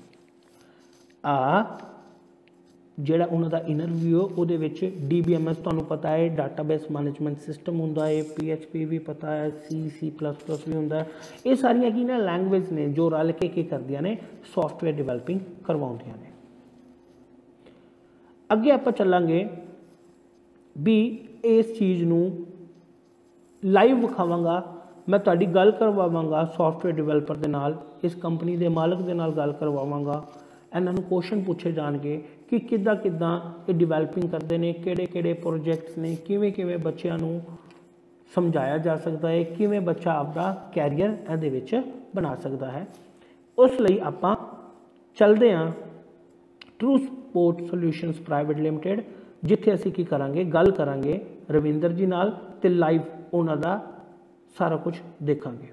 ਜਿਹੜਾ ਉਹਨਾਂ ਦਾ ਇਨਰ ਵਿਊ ਉਹਦੇ ਵਿੱਚ DBMS ਤੁਹਾਨੂੰ ਪਤਾ ਹੈ, ਡਾਟਾਬੇਸ ਮੈਨੇਜਮੈਂਟ ਸਿਸਟਮ ਹੁੰਦਾ ਹੈ, PHP ਵੀ ਪਤਾ ਹੈ, C++ ਵੀ ਹੁੰਦਾ ਹੈ। ਇਹ ਸਾਰੀਆਂ ਕੀ ਨੇ ਲੈਂਗੁਏਜ ਨੇ ਜੋ ਰਲ ਕੇ ਕੀ ਕਰਦੀਆਂ ਨੇ ਸੌਫਟਵੇਅਰ ਡਿਵੈਲਪਿੰਗ ਕਰਵਾਉਂਦੀਆਂ ਨੇ। ਅੱਗੇ ਆਪਾਂ ਚੱਲਾਂਗੇ ਵੀ ਇਸ ਚੀਜ਼ ਨੂੰ ਲਾਈਵ ਵਿਖਾਵਾਂਗਾ, मैं ਤੁਹਾਡੀ ਗੱਲ ਕਰਵਾਵਾਂਗਾ ਸੌਫਟਵੇਅਰ ਡਿਵੈਲਪਰ ਦੇ ਨਾਲ, ਇਸ ਕੰਪਨੀ ਦੇ ਮਾਲਕ ਦੇ ਨਾਲ ਗੱਲ ਕਰਵਾਵਾਂਗਾ। ਇਹਨਾਂ ਨੂੰ ਕੁਐਸਚਨ ਪੁੱਛੇ ਜਾਣਗੇ ਕਿ ਕਿੱਦਾਂ ਇਹ ਡਿਵੈਲਪਿੰਗ ਕਰਦੇ ਨੇ, ਕਿਹੜੇ ਪ੍ਰੋਜੈਕਟਸ ਨੇ, ਕਿਵੇਂ ਬੱਚਿਆਂ ਨੂੰ ਸਮਝਾਇਆ ਜਾ ਸਕਦਾ ਹੈ, ਕਿਵੇਂ ਬੱਚਾ ਆਪਦਾ ਕੈਰੀਅਰ ਇਹਦੇ ਵਿੱਚ ਬਣਾ ਸਕਦਾ ਹੈ। ਉਸ ਲਈ ਆਪਾਂ ਚੱਲਦੇ ਹਾਂ True Sport Solutions Private Limited, ਜਿੱਥੇ ਅਸੀਂ ਕੀ ਕਰਾਂਗੇ, ਗੱਲ ਕਰਾਂਗੇ ਰਵਿੰਦਰ ਜੀ ਨਾਲ ਤੇ ਲਾਈਵ ਉਹਨਾਂ ਦਾ सारा कुछ देखेंगे।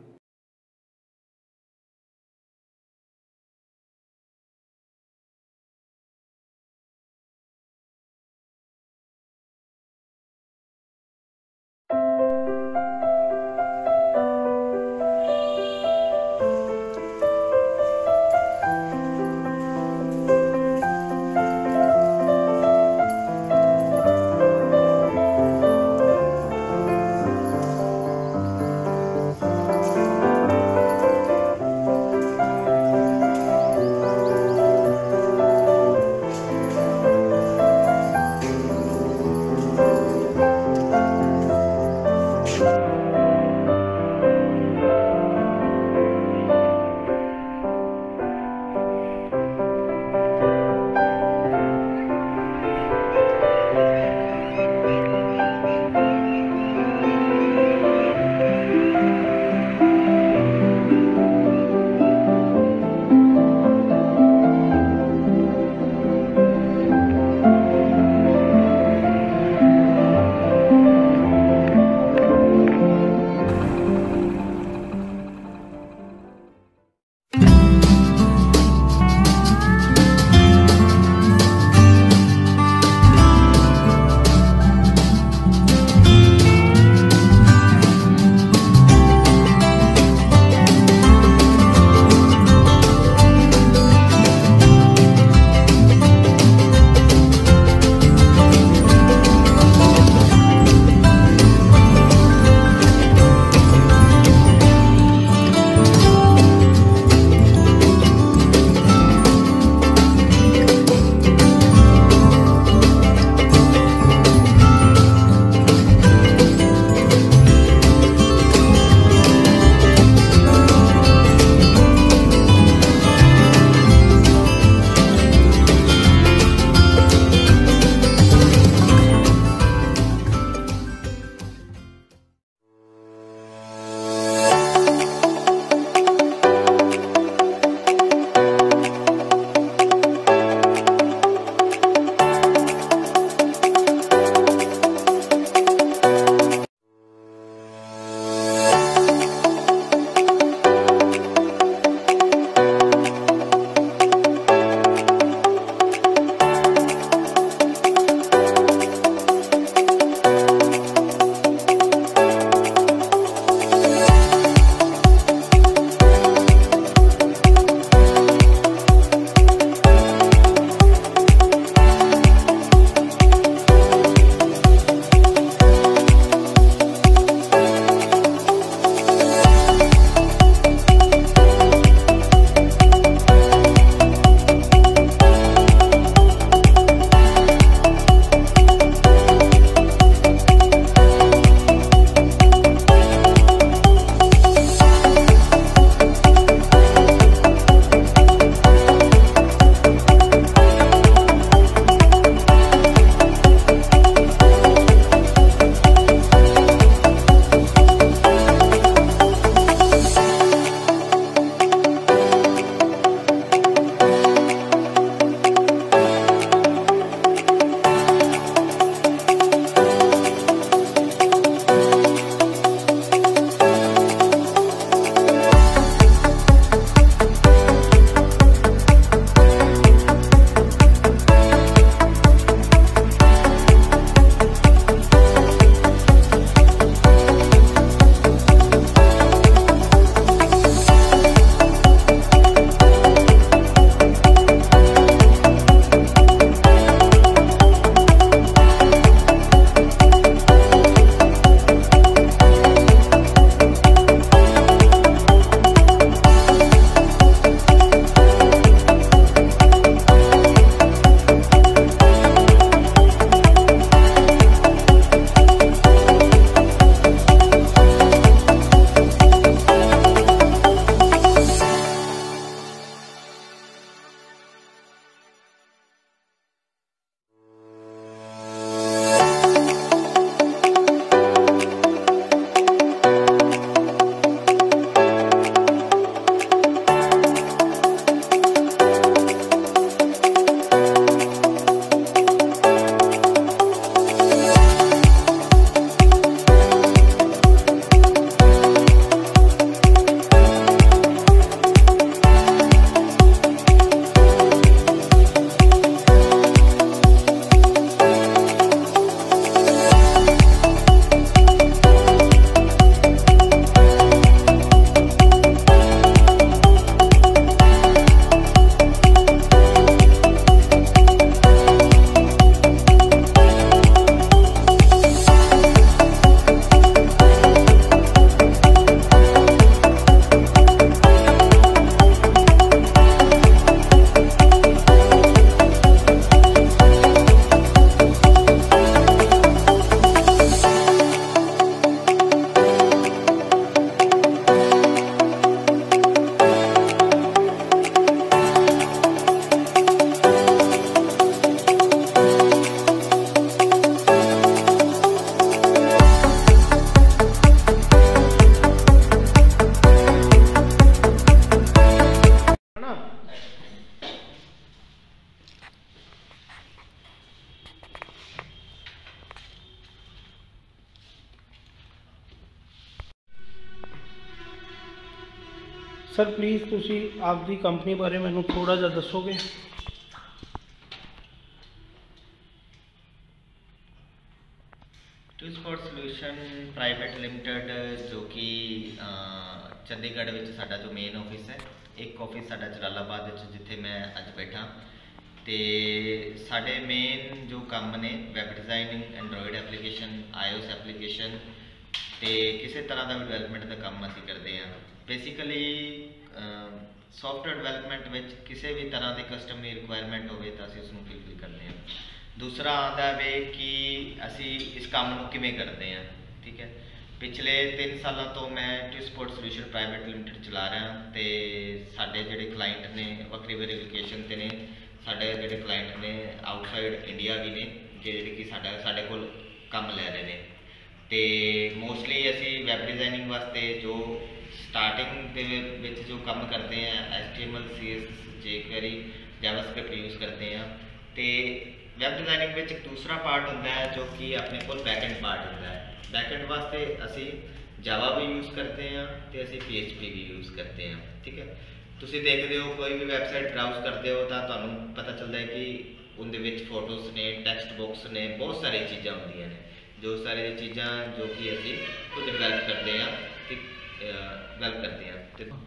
सर प्लीज़ तुसी आपकी कंपनी बारे मैनू थोड़ा जा दसोगे? ट्विस्पोर्ट सोल्यूशन प्राइवेट लिमिटेड जो कि चंडीगढ़ में साडा जो मेन ऑफिस है, एक ऑफिस साडा जलालाबाद जिथे मैं अज बैठा, तो साडे मेन जो काम ने web designing, Android application, iOS application तो किसी तरह का भी डिवेलपमेंट का काम असीं करते हैं। बेसिकली सॉफ्टवेयर डिवेलपमेंट में किसी भी तरह की कस्टमर रिक्वायरमेंट हो तो असीं उसनूं फुलफिल करते हैं। दूसरा आता है कि असी इस काम को किमें करते हैं, ठीक है। पिछले 3 सालों तो मैं ट्विस्पोर्ट सोल्यूशन प्राइवेट लिमिटेड चला रहा, तो साढ़े जोड़े क्लाइंट ने वक्री वक्री लोकेशन से ने, साढ़े जोड़े क्लाइंट ने आउटसाइड इंडिया भी ने जोड़े कि साढ़े कोल काम लै रहे हैं। तो मोस्टली असी वैब डिज़ाइनिंग वास्ते जो स्टार्टिंग के जो काम करते हैं HTML, CSS, jQuery, JavaScript use करते हैं। तो वैब डिज़ाइनिंग में एक दूसरा पार्ट होता है जो कि अपने को बैकएंड पार्ट होता है। बैकएंड वास्ते असी जावा भी यूज़ करते हैं तो असी PHP भी यूज़ करते हैं, ठीक है। तुसी देखते हो कोई भी वैबसाइट ब्राउज करते हो तो तुहानूं पता चलता है कि उनदे विच फोटोस ने, टैक्सट बॉक्स ने, बहुत सारी चीज़ां होंदियां ने, जो सारी चीज़ां जो कि असी खुद डिवेलप करते हैं, डिवेलप करते हैं।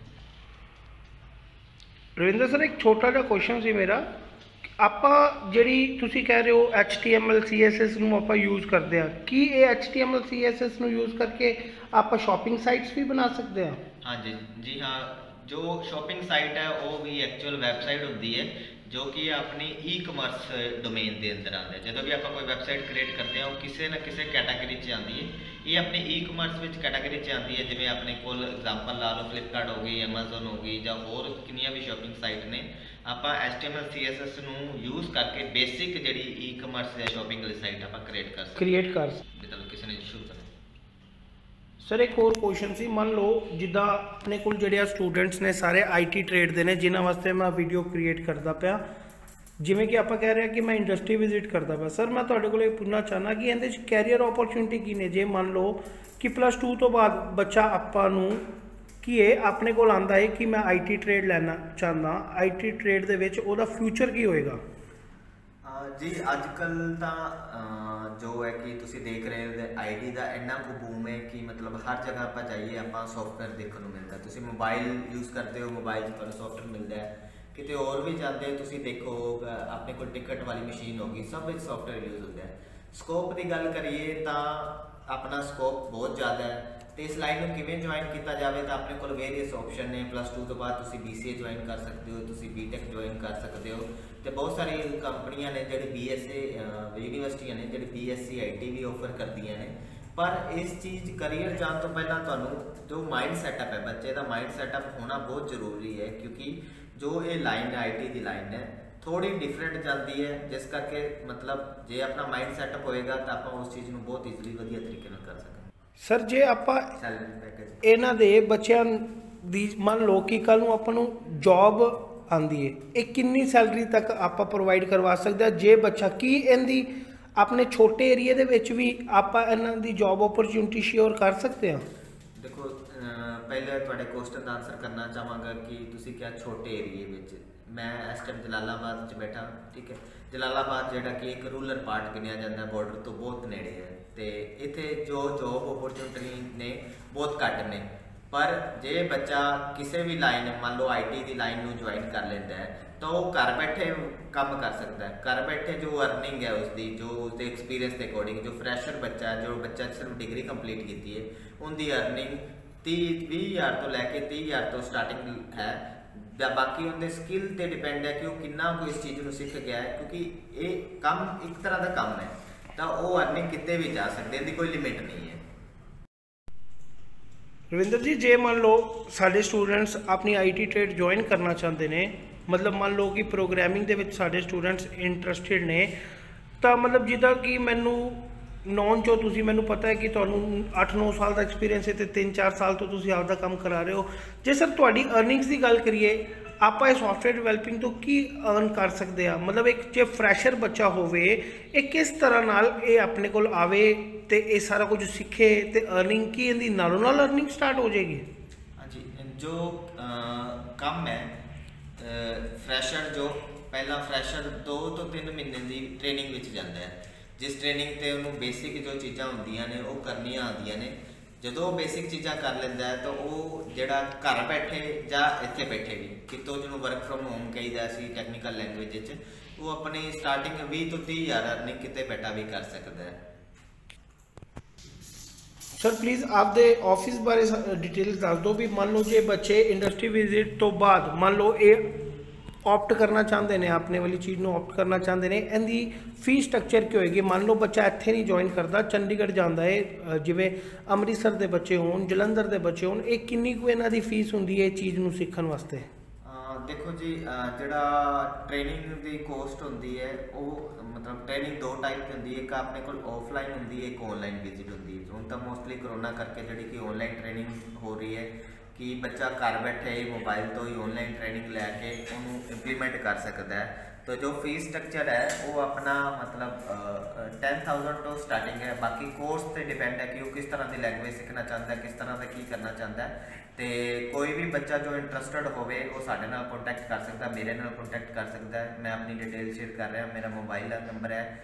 रविंद्र सर एक छोटा जिहा क्वेश्चन सी मेरा, ਆਪਾਂ ਜਿਹੜੀ ਤੁਸੀਂ ਕਹਿ ਰਹੇ ਹੋ HTML CSS ਨੂੰ ਆਪਾਂ ਯੂਜ਼ ਕਰਦੇ ਆ, ਕੀ ਇਹ HTML CSS ਨੂੰ ਯੂਜ਼ ਕਰਕੇ ਆਪਾਂ ਸ਼ਾਪਿੰਗ ਸਾਈਟਸ ਵੀ ਬਣਾ ਸਕਦੇ ਆ? हाँ जी हाँ, जो शॉपिंग साइट है वो भी एक्चुअल वैबसाइट होती है जो कि अपनी ई-कमर्स डोमेन के अंदर आते हैं। जो भी आप कोई वैबसाइट क्रिएट करते हैं वो किसी न किसी कैटागरी च आती है, ये अपनी ई-कमर्स कैटागरी च आती है। जिमें अपने को एग्जाम्पल ला लो फ्लिपकार्ट हो गई, Amazon हो गई, या होर कितनी भी शॉपिंग साइट ने, आप HTML CSS यूज़ करके बेसिक जी ई-कमर्स या शॉपिंग वाली साइट आप क्रिएट कर सकते। चलो किसी ने शुरू करना। सर एक होर क्वेश्चन सी, मान लो जिदा अपने को जो स्टूडेंट्स ने सारे IT ट्रेड के ने जिन्होंने वास्ते मैं वीडियो क्रिएट करता पाया, जिमें कि आप कह रहे हैं कि मैं इंडस्ट्री विजिट करता पाया। सर मैं तुहाडे कोल पुछना चाहना कि इहदे च कैरियर अपॉर्चुनिटी की ने? जे मान लो कि +2 तो बाद बच्चा आपां नूं कि ये अपने को आंदा है कि मैं IT ट्रेड लैना चाहता, IT ट्रेड दे विच ओहदा फ्यूचर की होएगा? जी अजकल तो जो है कि तुसी देख रहे हो IT का इन्ना को बूम है कि मतलब हर जगह आप जाइए आप सॉफ्टवेयर देखने को मिलता है। तुसी मोबाइल यूज़ करते हो, मोबाइल पर सॉफ्टवेयर मिलता है, कितने और भी जाते हो तुसी देखो अपने को टिकट वाली मशीन होगी, सब सॉफ्टवेयर यूज़ होता है। स्कोप की गल करिए तो अपना स्कोप बहुत ज़्यादा है। तो इस लाइन में किमें ज्वाइन किया जाए तो अपने को वेरियस ऑप्शन ने। +2 तो बाद तुसी BCA ज्वाइन कर सकते हो, तुसी BTech ज्वाइन कर सकते हो, तो बहुत सारी कंपनियां ने जो BSA यूनिवर्सिटियां ने जो BSc IT भी ऑफर करदियां ने। पर इस चीज़ करियर जाने तो पहला तुहानूं जो माइंड सैटअप है, बच्चे का माइंड सैटअप होना बहुत जरूरी है, क्योंकि जो ये लाइन है IT की लाइन है थोड़ी डिफरेंट चलती है, जिस करके मतलब जे अपना माइंड सैटअप होएगा तो आप उस चीज़ को बहुत ईजली वधिया तरीके नाल कर सकते। सर जे ਆਪਾਂ ਇਹਨਾਂ ਦੇ ਬੱਚਿਆਂ ਦੀ ਮੰਨ ਲਓ ਕਿ ਕੱਲ ਨੂੰ ਆਪਾਂ ਨੂੰ ਜੌਬ ਆਂਦੀ ਹੈ, ਇਹ ਕਿੰਨੀ ਸੈਲਰੀ ਤੱਕ ਆਪਾਂ ਪ੍ਰੋਵਾਈਡ ਕਰਵਾ ਸਕਦੇ ਆ? ਜੇ ਬੱਚਾ ਕੀ ਇਹਦੀ ਆਪਣੇ ਛੋਟੇ ਏਰੀਏ ਦੇ ਵਿੱਚ ਵੀ ਆਪਾਂ ਇਹਨਾਂ ਦੀ ਜੌਬ ਓਪਰਚੁਨਿਟੀ ਸ਼ੇਅਰ ਕਰ ਸਕਦੇ ਆ? देखो पहले थोड़े क्वेश्चन का आंसर करना चाहवागा कि तुसी क्या छोटे एरिए में, मैं इस टाइम जलालाबाद च बैठा, ठीक है। जलालाबाद जोड़ा कि एक रूरल पार्ट गिनिया जाता है, बॉर्डर तो बहुत नेड़े है, तो इत्थे जो जॉब अपॉर्चुनिटी ने बहुत घट ने। पर जे बच्चा किसी भी लाइन मान लो IT की लाइन में ज्वाइन कर लेता है तो वो घर बैठे काम कर सकता है। घर बैठे जो अर्निंग है उसकी, जो उसके एक्सपीरियंस के अकॉर्डिंग, जो फ्रैशर बच्चा है, जो बच्चा सिर्फ डिग्री कंप्लीट की है, उनकी अर्निंग 20 हज़ार तो लैके 30 हज़ार तो स्टार्टिंग है। बाकी उनके स्किल पर डिपेंड है कि वो कितना को इस चीज़ को सीख गया है, क्योंकि ये काम एक तरह का काम है तो वो अर्निंग कितने भी जा सकते, इसकी कोई लिमिट नहीं है। रविंद्र जी जे मान लो साडे स्टूडेंट्स अपनी IT ट्रेड ज्वाइन करना चाहते हैं, मतलब मान लो कि प्रोग्रामिंग दे विच साडे स्टूडेंट्स इंटरस्टिड ने, तो मतलब जिदा कि मैनू नॉन चो तुसी मैनू पता है कि तुहानू 8-9 साल का एक्सपीरियंस है तो 3-4 साल तो तुसी आपदा काम करा रहे हो। जे सर तुहाडी अर्निंग्स की गल करिए, आप सॉफ्टवेयर डिवेलपिंग तो की अर्न कर सकते हैं? मतलब एक जो फ्रैशर बच्चा होवे ये किस तरह नाल ये अपने को आवे तो ये सारा कुछ सीखे तो अर्निंग की इहदी नालों नाल अर्निंग स्टार्ट हो जाएगी? हाँ जी, जो ਕੰਮ ਹੈ ਫਰੈਸ਼ਰ ਜੋ ਪਹਿਲਾਂ ਫਰੈਸ਼ਰ 2 ਤੋਂ 3 ਮਹੀਨੇ ਦੀ ਟ੍ਰੇਨਿੰਗ ਵਿੱਚ ਜਾਂਦਾ ਹੈ, ਜਿਸ ਟ੍ਰੇਨਿੰਗ ਤੇ ਉਹਨੂੰ ਬੇਸਿਕ ਜੋ ਚੀਜ਼ਾਂ ਹੁੰਦੀਆਂ ਨੇ ਉਹ ਕਰਨੀਆਂ ਆਉਂਦੀਆਂ ਨੇ। ਜਦੋਂ ਬੇਸਿਕ ਚੀਜ਼ਾਂ ਕਰ ਲੈਂਦਾ ਹੈ ਤਾਂ ਉਹ ਜਿਹੜਾ ਘਰ ਬੈਠੇ ਜਾਂ ਇੱਥੇ ਬੈਠੇ ਵੀ ਕਿਤੋਂ ਜਿਹਨੂੰ ਵਰਕ ਫਰੋਮ ਹੋਮ ਕਹੀਦਾ ਸੀ ਟੈਕਨੀਕਲ ਲੈਂਗੁਏਜ ਵਿੱਚ, ਉਹ ਆਪਣੀ ਸਟਾਰਟਿੰਗ 20 ਤੋਂ 30 ਹਜ਼ਾਰ ਅਰਨਿੰਗ ਕਿਤੇ ਬੈਠਾ ਵੀ ਕਰ ਸਕਦਾ ਹੈ। ਸਰ ਪਲੀਜ਼ ਆਪਦੇ ਆਫਿਸ ਬਾਰੇ ਡਿਟੇਲਸ ਦੱਸ ਦਿਓ ਵੀ ਮੰਨ ਲਓ ਜੇ ਬੱਚੇ ਇੰਡਸਟਰੀ ਵਿਜ਼ਿਟ ਤੋਂ ਬਾਅਦ ਮੰਨ ਲਓ ਇਹ ਆਪਟ ਕਰਨਾ ਚਾਹੁੰਦੇ ਨੇ, ਆਪਣੇ ਵਾਲੀ ਚੀਜ਼ ਨੂੰ ਆਪਟ ਕਰਨਾ ਚਾਹੁੰਦੇ ਨੇ, ਇਹਦੀ ਫੀਸ ਸਟਰਕਚਰ ਕੀ ਹੋਏਗੀ? ਮੰਨ ਲਓ ਬੱਚਾ ਇੱਥੇ ਨਹੀਂ ਜੁਆਇਨ ਕਰਦਾ, ਚੰਡੀਗੜ੍ਹ ਜਾਂਦਾ ਹੈ, ਜਿਵੇਂ ਅੰਮ੍ਰਿਤਸਰ ਦੇ ਬੱਚੇ ਹੋਣ, ਜਲੰਧਰ ਦੇ ਬੱਚੇ ਹੋਣ, ਇਹ ਕਿੰਨੀ ਕੁ ਇਹਨਾਂ ਦੀ ਫੀਸ ਹੁੰਦੀ ਹੈ ਇਹ ਚੀਜ਼ ਨੂੰ ਸਿੱਖਣ ਵਾਸਤੇ? ਦੇਖੋ ਜੀ, ਜਿਹੜਾ ਟ੍ਰੇਨਿੰਗ ਦੀ ਕੋਸਟ ਹੁੰਦੀ ਹੈ ਉਹ ਮਤਲਬ ਟ੍ਰੇਨਿੰਗ 2 ਟਾਈਪ ਦੀ ਹੁੰਦੀ ਹੈ। ਇੱਕ ਆਪਣੇ ਕੋਲ ਆਫਲਾਈਨ ਹੁੰਦੀ ਹੈ, ਇੱਕ ਆਨਲਾਈਨ ਵਿਜ਼ਿਟ ਹੁੰਦੀ ਹੈ। ਹੁਣ ਤਾਂ ਮੋਸਟਲੀ ਕਰੋਨਾ ਕਰਕੇ ਜਿਹੜੀ ਕਿ ਆਨਲਾਈਨ ਟ੍ਰੇਨਿੰਗ ਹੋ ਰਹੀ ਹੈ ਕਿ ਬੱਚਾ ਘਰ ਬੈਠੇ ਮੋਬਾਈਲ ਤੋਂ ਹੀ ਆਨਲਾਈਨ ਟ੍ਰੇਨਿੰਗ ਲੈ ਕੇ ਉਹਨੂੰ ਇੰਪਲੀਮੈਂਟ ਕਰ ਸਕਦਾ ਹੈ। तो जो फीस स्ट्रक्चर है वो अपना मतलब 10,000 तो स्टार्टिंग है। बाकी कोर्स पे डिपेंड है कि वो किस तरह की लैंग्वेज सीखना चाहता है, किस तरह का की करना चाहता है। तो कोई भी बच्चा जो इंटरस्टड होवे वो साढ़े नाल कॉन्टैक्ट कर सकता है, मेरे नाल कॉन्टैक्ट कर सकता है। मैं अपनी डिटेल शेयर कर रहा। मेरा मोबाइल नंबर है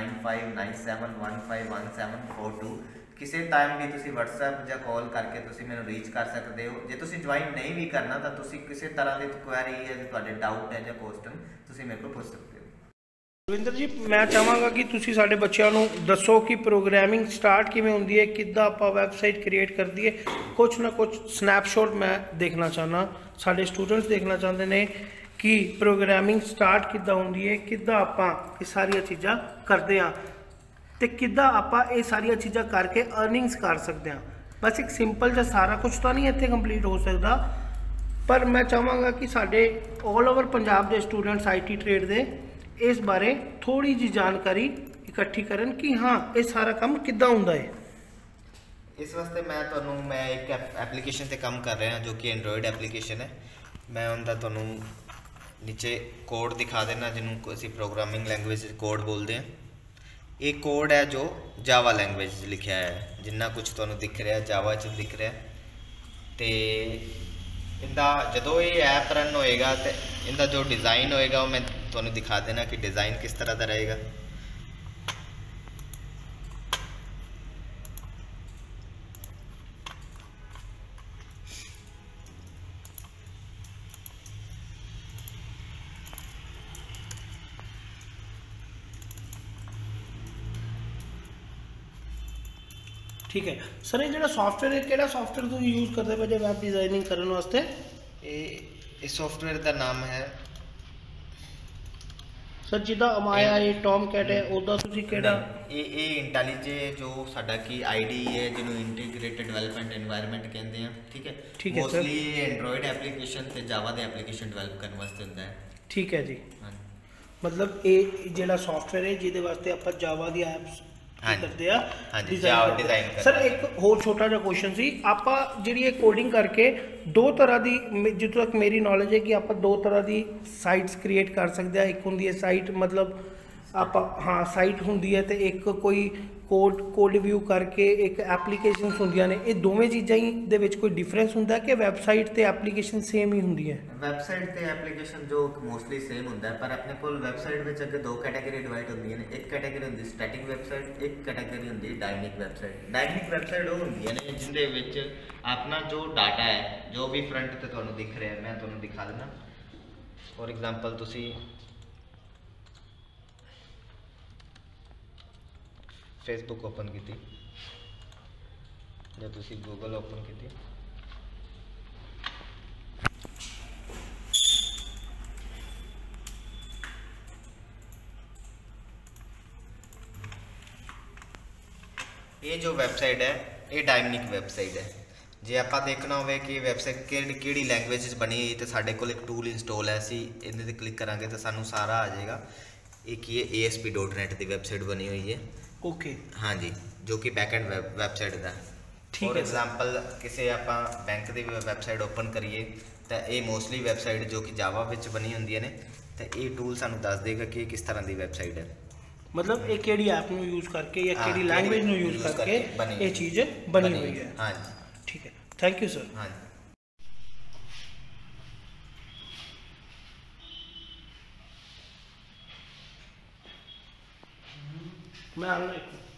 9597151742। किसी टाइम भी तुसी WhatsApp या कॉल करके तुसी मैनू रीच कर सकते हो। जे तुसी ज्वाइन नहीं भी करना तो तुसी किसी तरह की क्वेरी है, जो तुहाडे डाउट है या क्वेश्चन तुसी मेरे को पूछ सकते हो। ਰਵਿੰਦਰ ਜੀ, ਮੈਂ ਚਾਹਾਂਗਾ ਕਿ ਤੁਸੀਂ ਸਾਡੇ ਬੱਚਿਆਂ ਨੂੰ ਦੱਸੋ ਕਿ ਪ੍ਰੋਗਰਾਮਿੰਗ ਸਟਾਰਟ ਕਿਵੇਂ ਹੁੰਦੀ ਹੈ, ਕਿੱਦਾਂ ਆਪਾਂ ਵੈਬਸਾਈਟ ਕ੍ਰੀਏਟ ਕਰਦੀ ਹੈ। ਕੁਛ ਨਾ ਕੁਛ ਸਨੈਪਸ਼ਾਟ ਮੈਂ ਦੇਖਣਾ ਚਾਹੁੰਦਾ, ਸਾਡੇ ਸਟੂਡੈਂਟਸ ਦੇਖਣਾ ਚਾਹੁੰਦੇ ਨੇ ਕਿ ਪ੍ਰੋਗਰਾਮਿੰਗ ਸਟਾਰਟ ਕਿੱਦਾਂ ਹੁੰਦੀ ਹੈ, ਕਿੱਦਾਂ ਆਪਾਂ ਇਹ ਸਾਰੀਆਂ ਚੀਜ਼ਾਂ ਕਰਦੇ ਹਾਂ ਤੇ ਕਿੱਦਾਂ ਆਪਾਂ ਇਹ ਸਾਰੀਆਂ ਚੀਜ਼ਾਂ ਕਰਕੇ ਅਰਨਿੰਗਸ ਕਰ ਸਕਦੇ ਹਾਂ। ਬਸ ਇੱਕ ਸਿੰਪਲ ਜਿਹਾ ਸਾਰਾ ਕੁਝ ਤਾਂ ਨਹੀਂ ਇੱਥੇ ਕੰਪਲੀਟ ਹੋ ਸਕਦਾ, ਪਰ ਮੈਂ ਚਾਹਾਂਗਾ ਕਿ ਸਾਡੇ ਆਲ ਓਵਰ ਪੰਜਾਬ ਦੇ ਸਟੂਡੈਂਟਸ IT ਟ੍ਰੇਡ ਦੇ ਇਸ ਬਾਰੇ ਥੋੜੀ ਜਿਹੀ ਜਾਣਕਾਰੀ ਇਕੱਠੀ ਕਰਨ ਕਿ ਹਾਂ ਇਹ ਸਾਰਾ ਕੰਮ ਕਿੱਦਾਂ ਹੁੰਦਾ ਹੈ। ਇਸ ਵਾਸਤੇ ਮੈਂ ਇੱਕ ਐਪਲੀਕੇਸ਼ਨ ਤੇ ਕੰਮ ਕਰ ਰਿਹਾ ਜੋ ਕਿ ਐਂਡਰੋਇਡ ਐਪਲੀਕੇਸ਼ਨ ਹੈ। ਮੈਂ ਉਹਦਾ ਤੁਹਾਨੂੰ ਨੀਚੇ ਕੋਡ ਦਿਖਾ ਦੇਣਾ, ਜਿਹਨੂੰ ਅਸੀਂ ਪ੍ਰੋਗਰਾਮਿੰਗ ਲੈਂਗੁਏਜ ਕੋਡ ਬੋਲਦੇ ਹਾਂ। ਇਹ ਕੋਡ ਹੈ ਜੋ ਜਾਵਾ ਲੈਂਗੁਏਜ 'ਚ ਲਿਖਿਆ ਹੈ, ਜਿੰਨਾ ਕੁਝ ਤੁਹਾਨੂੰ ਦਿਖ ਰਿਹਾ ਜਾਵਾ 'ਚ ਦਿਖ ਰਿਹਾ। ਤੇ ਇਹਦਾ ਜਦੋਂ ਇਹ ਐਪ ਰਨ ਹੋਏਗਾ ਤੇ ਇਹਦਾ ਜੋ ਡਿਜ਼ਾਈਨ ਹੋਏਗਾ ਉਹ ਮੈਂ ਤੁਹਾਨੂੰ ਦਿਖਾ ਦੇਣਾ ਕਿ ਡਿਜ਼ਾਈਨ ਕਿਸ ਤਰ੍ਹਾਂ ਦਾ ਰਹੇਗਾ। ठीक है सर, ये जो सॉफ्टवेयर है केड़ा सॉफ्टवेयर तुम यूज़ करते पे वेब डिजाइनिंग करने वास्ते? इस सॉफ्टवेयर का नाम है सर जिदा अमाया ये टॉम कैट है ओदा तुसी केड़ा? ये इंटेलिजे जो साडा की आईडी है जिन्हों इंटीग्रेटेड डेवलपमेंट एनवायरनमेंट कहते हैं। ठीक है, ठीक है। मोस्टली एंड्रॉइड एप्लीकेशन ते जावा दे एप्लीकेशन डेवलप करने वास्ते होता है। ठीक है जी, मतलब ये जेड़ा सॉफ्टवेयर है जिदे वास्ते आपां जावा दी ऐप्स करते हैं डिजाइन। सर एक होर छोटा जिहा क्वेश्चन सी, आपां जिहड़ी कोडिंग करके दो तरह दी, जितों तक मेरी नॉलेज है कि आपां दो तरह दी साइट्स क्रिएट कर सकते हैं। एक हुंदी है साइट मतलब आप हाँ साइट हुंदी है तो एक कोई कोड व्यू करके एक एप्लीकेशन हुंदियां ने। ये दोवें चीज़ां ही दे विच कोई डिफरेंस हुंदा है कि वैबसाइट ते एप्लीकेशन सेम ही हुंदी है? वैबसाइट ते एप्लीकेशन जो मोस्टली सेम हुंदा है, पर अपने कोल वैबसाइट विच अगे दो कैटेगरी डिवाइड हुंदियां ने। एक कैटेगरी हुंदी स्टैटिक वैबसाइट, एक कैटेगरी हुंदी डायनेमिक वैबसाइट। डायनेमिक वैबसाइट वो हुंदियां ने जिंदे विच अपना जो डाटा है जो भी फ्रंट ते तुहानूं दिख रहा है, मैं तुहानूं दिखा देना। फॉर एग्जांपल तुसी फेसबुक ओपन की या तुसी गूगल ओपन की, ये जो वेबसाइट है ये डायनेमिक वेबसाइट है। जे आप देखना हो कि वैबसाइट किहड़ी लैंग्वेज बनी हुई तो साढ़े को एक टूल इंस्टॉल है, असी इहदे ते क्लिक करांगे तो सानू सारा आ जाएगा। एक ये ASP.NET की वैबसाइट बनी हुई है। ओके हाँ जी, जो कि बैकएंड वैबसाइट का। फॉर एग्जांपल किसी आप बैंक की वैबसाइट ओपन करिए तो ये मोस्टली वैबसाइट जो कि जावा विच बनी होंदी ने, तो ये टूल सानू दस देगा कि किस तरह की वैबसाइट है। मतलब एक केड़ी ऐप नु यूज करके या केड़ी लैंग्वेज नु यूज करके ये चीज़ बनी हुई है। हाँ जी, ठीक है, थैंक यू सर। हाँ जी। मैं आ रहा हूँ।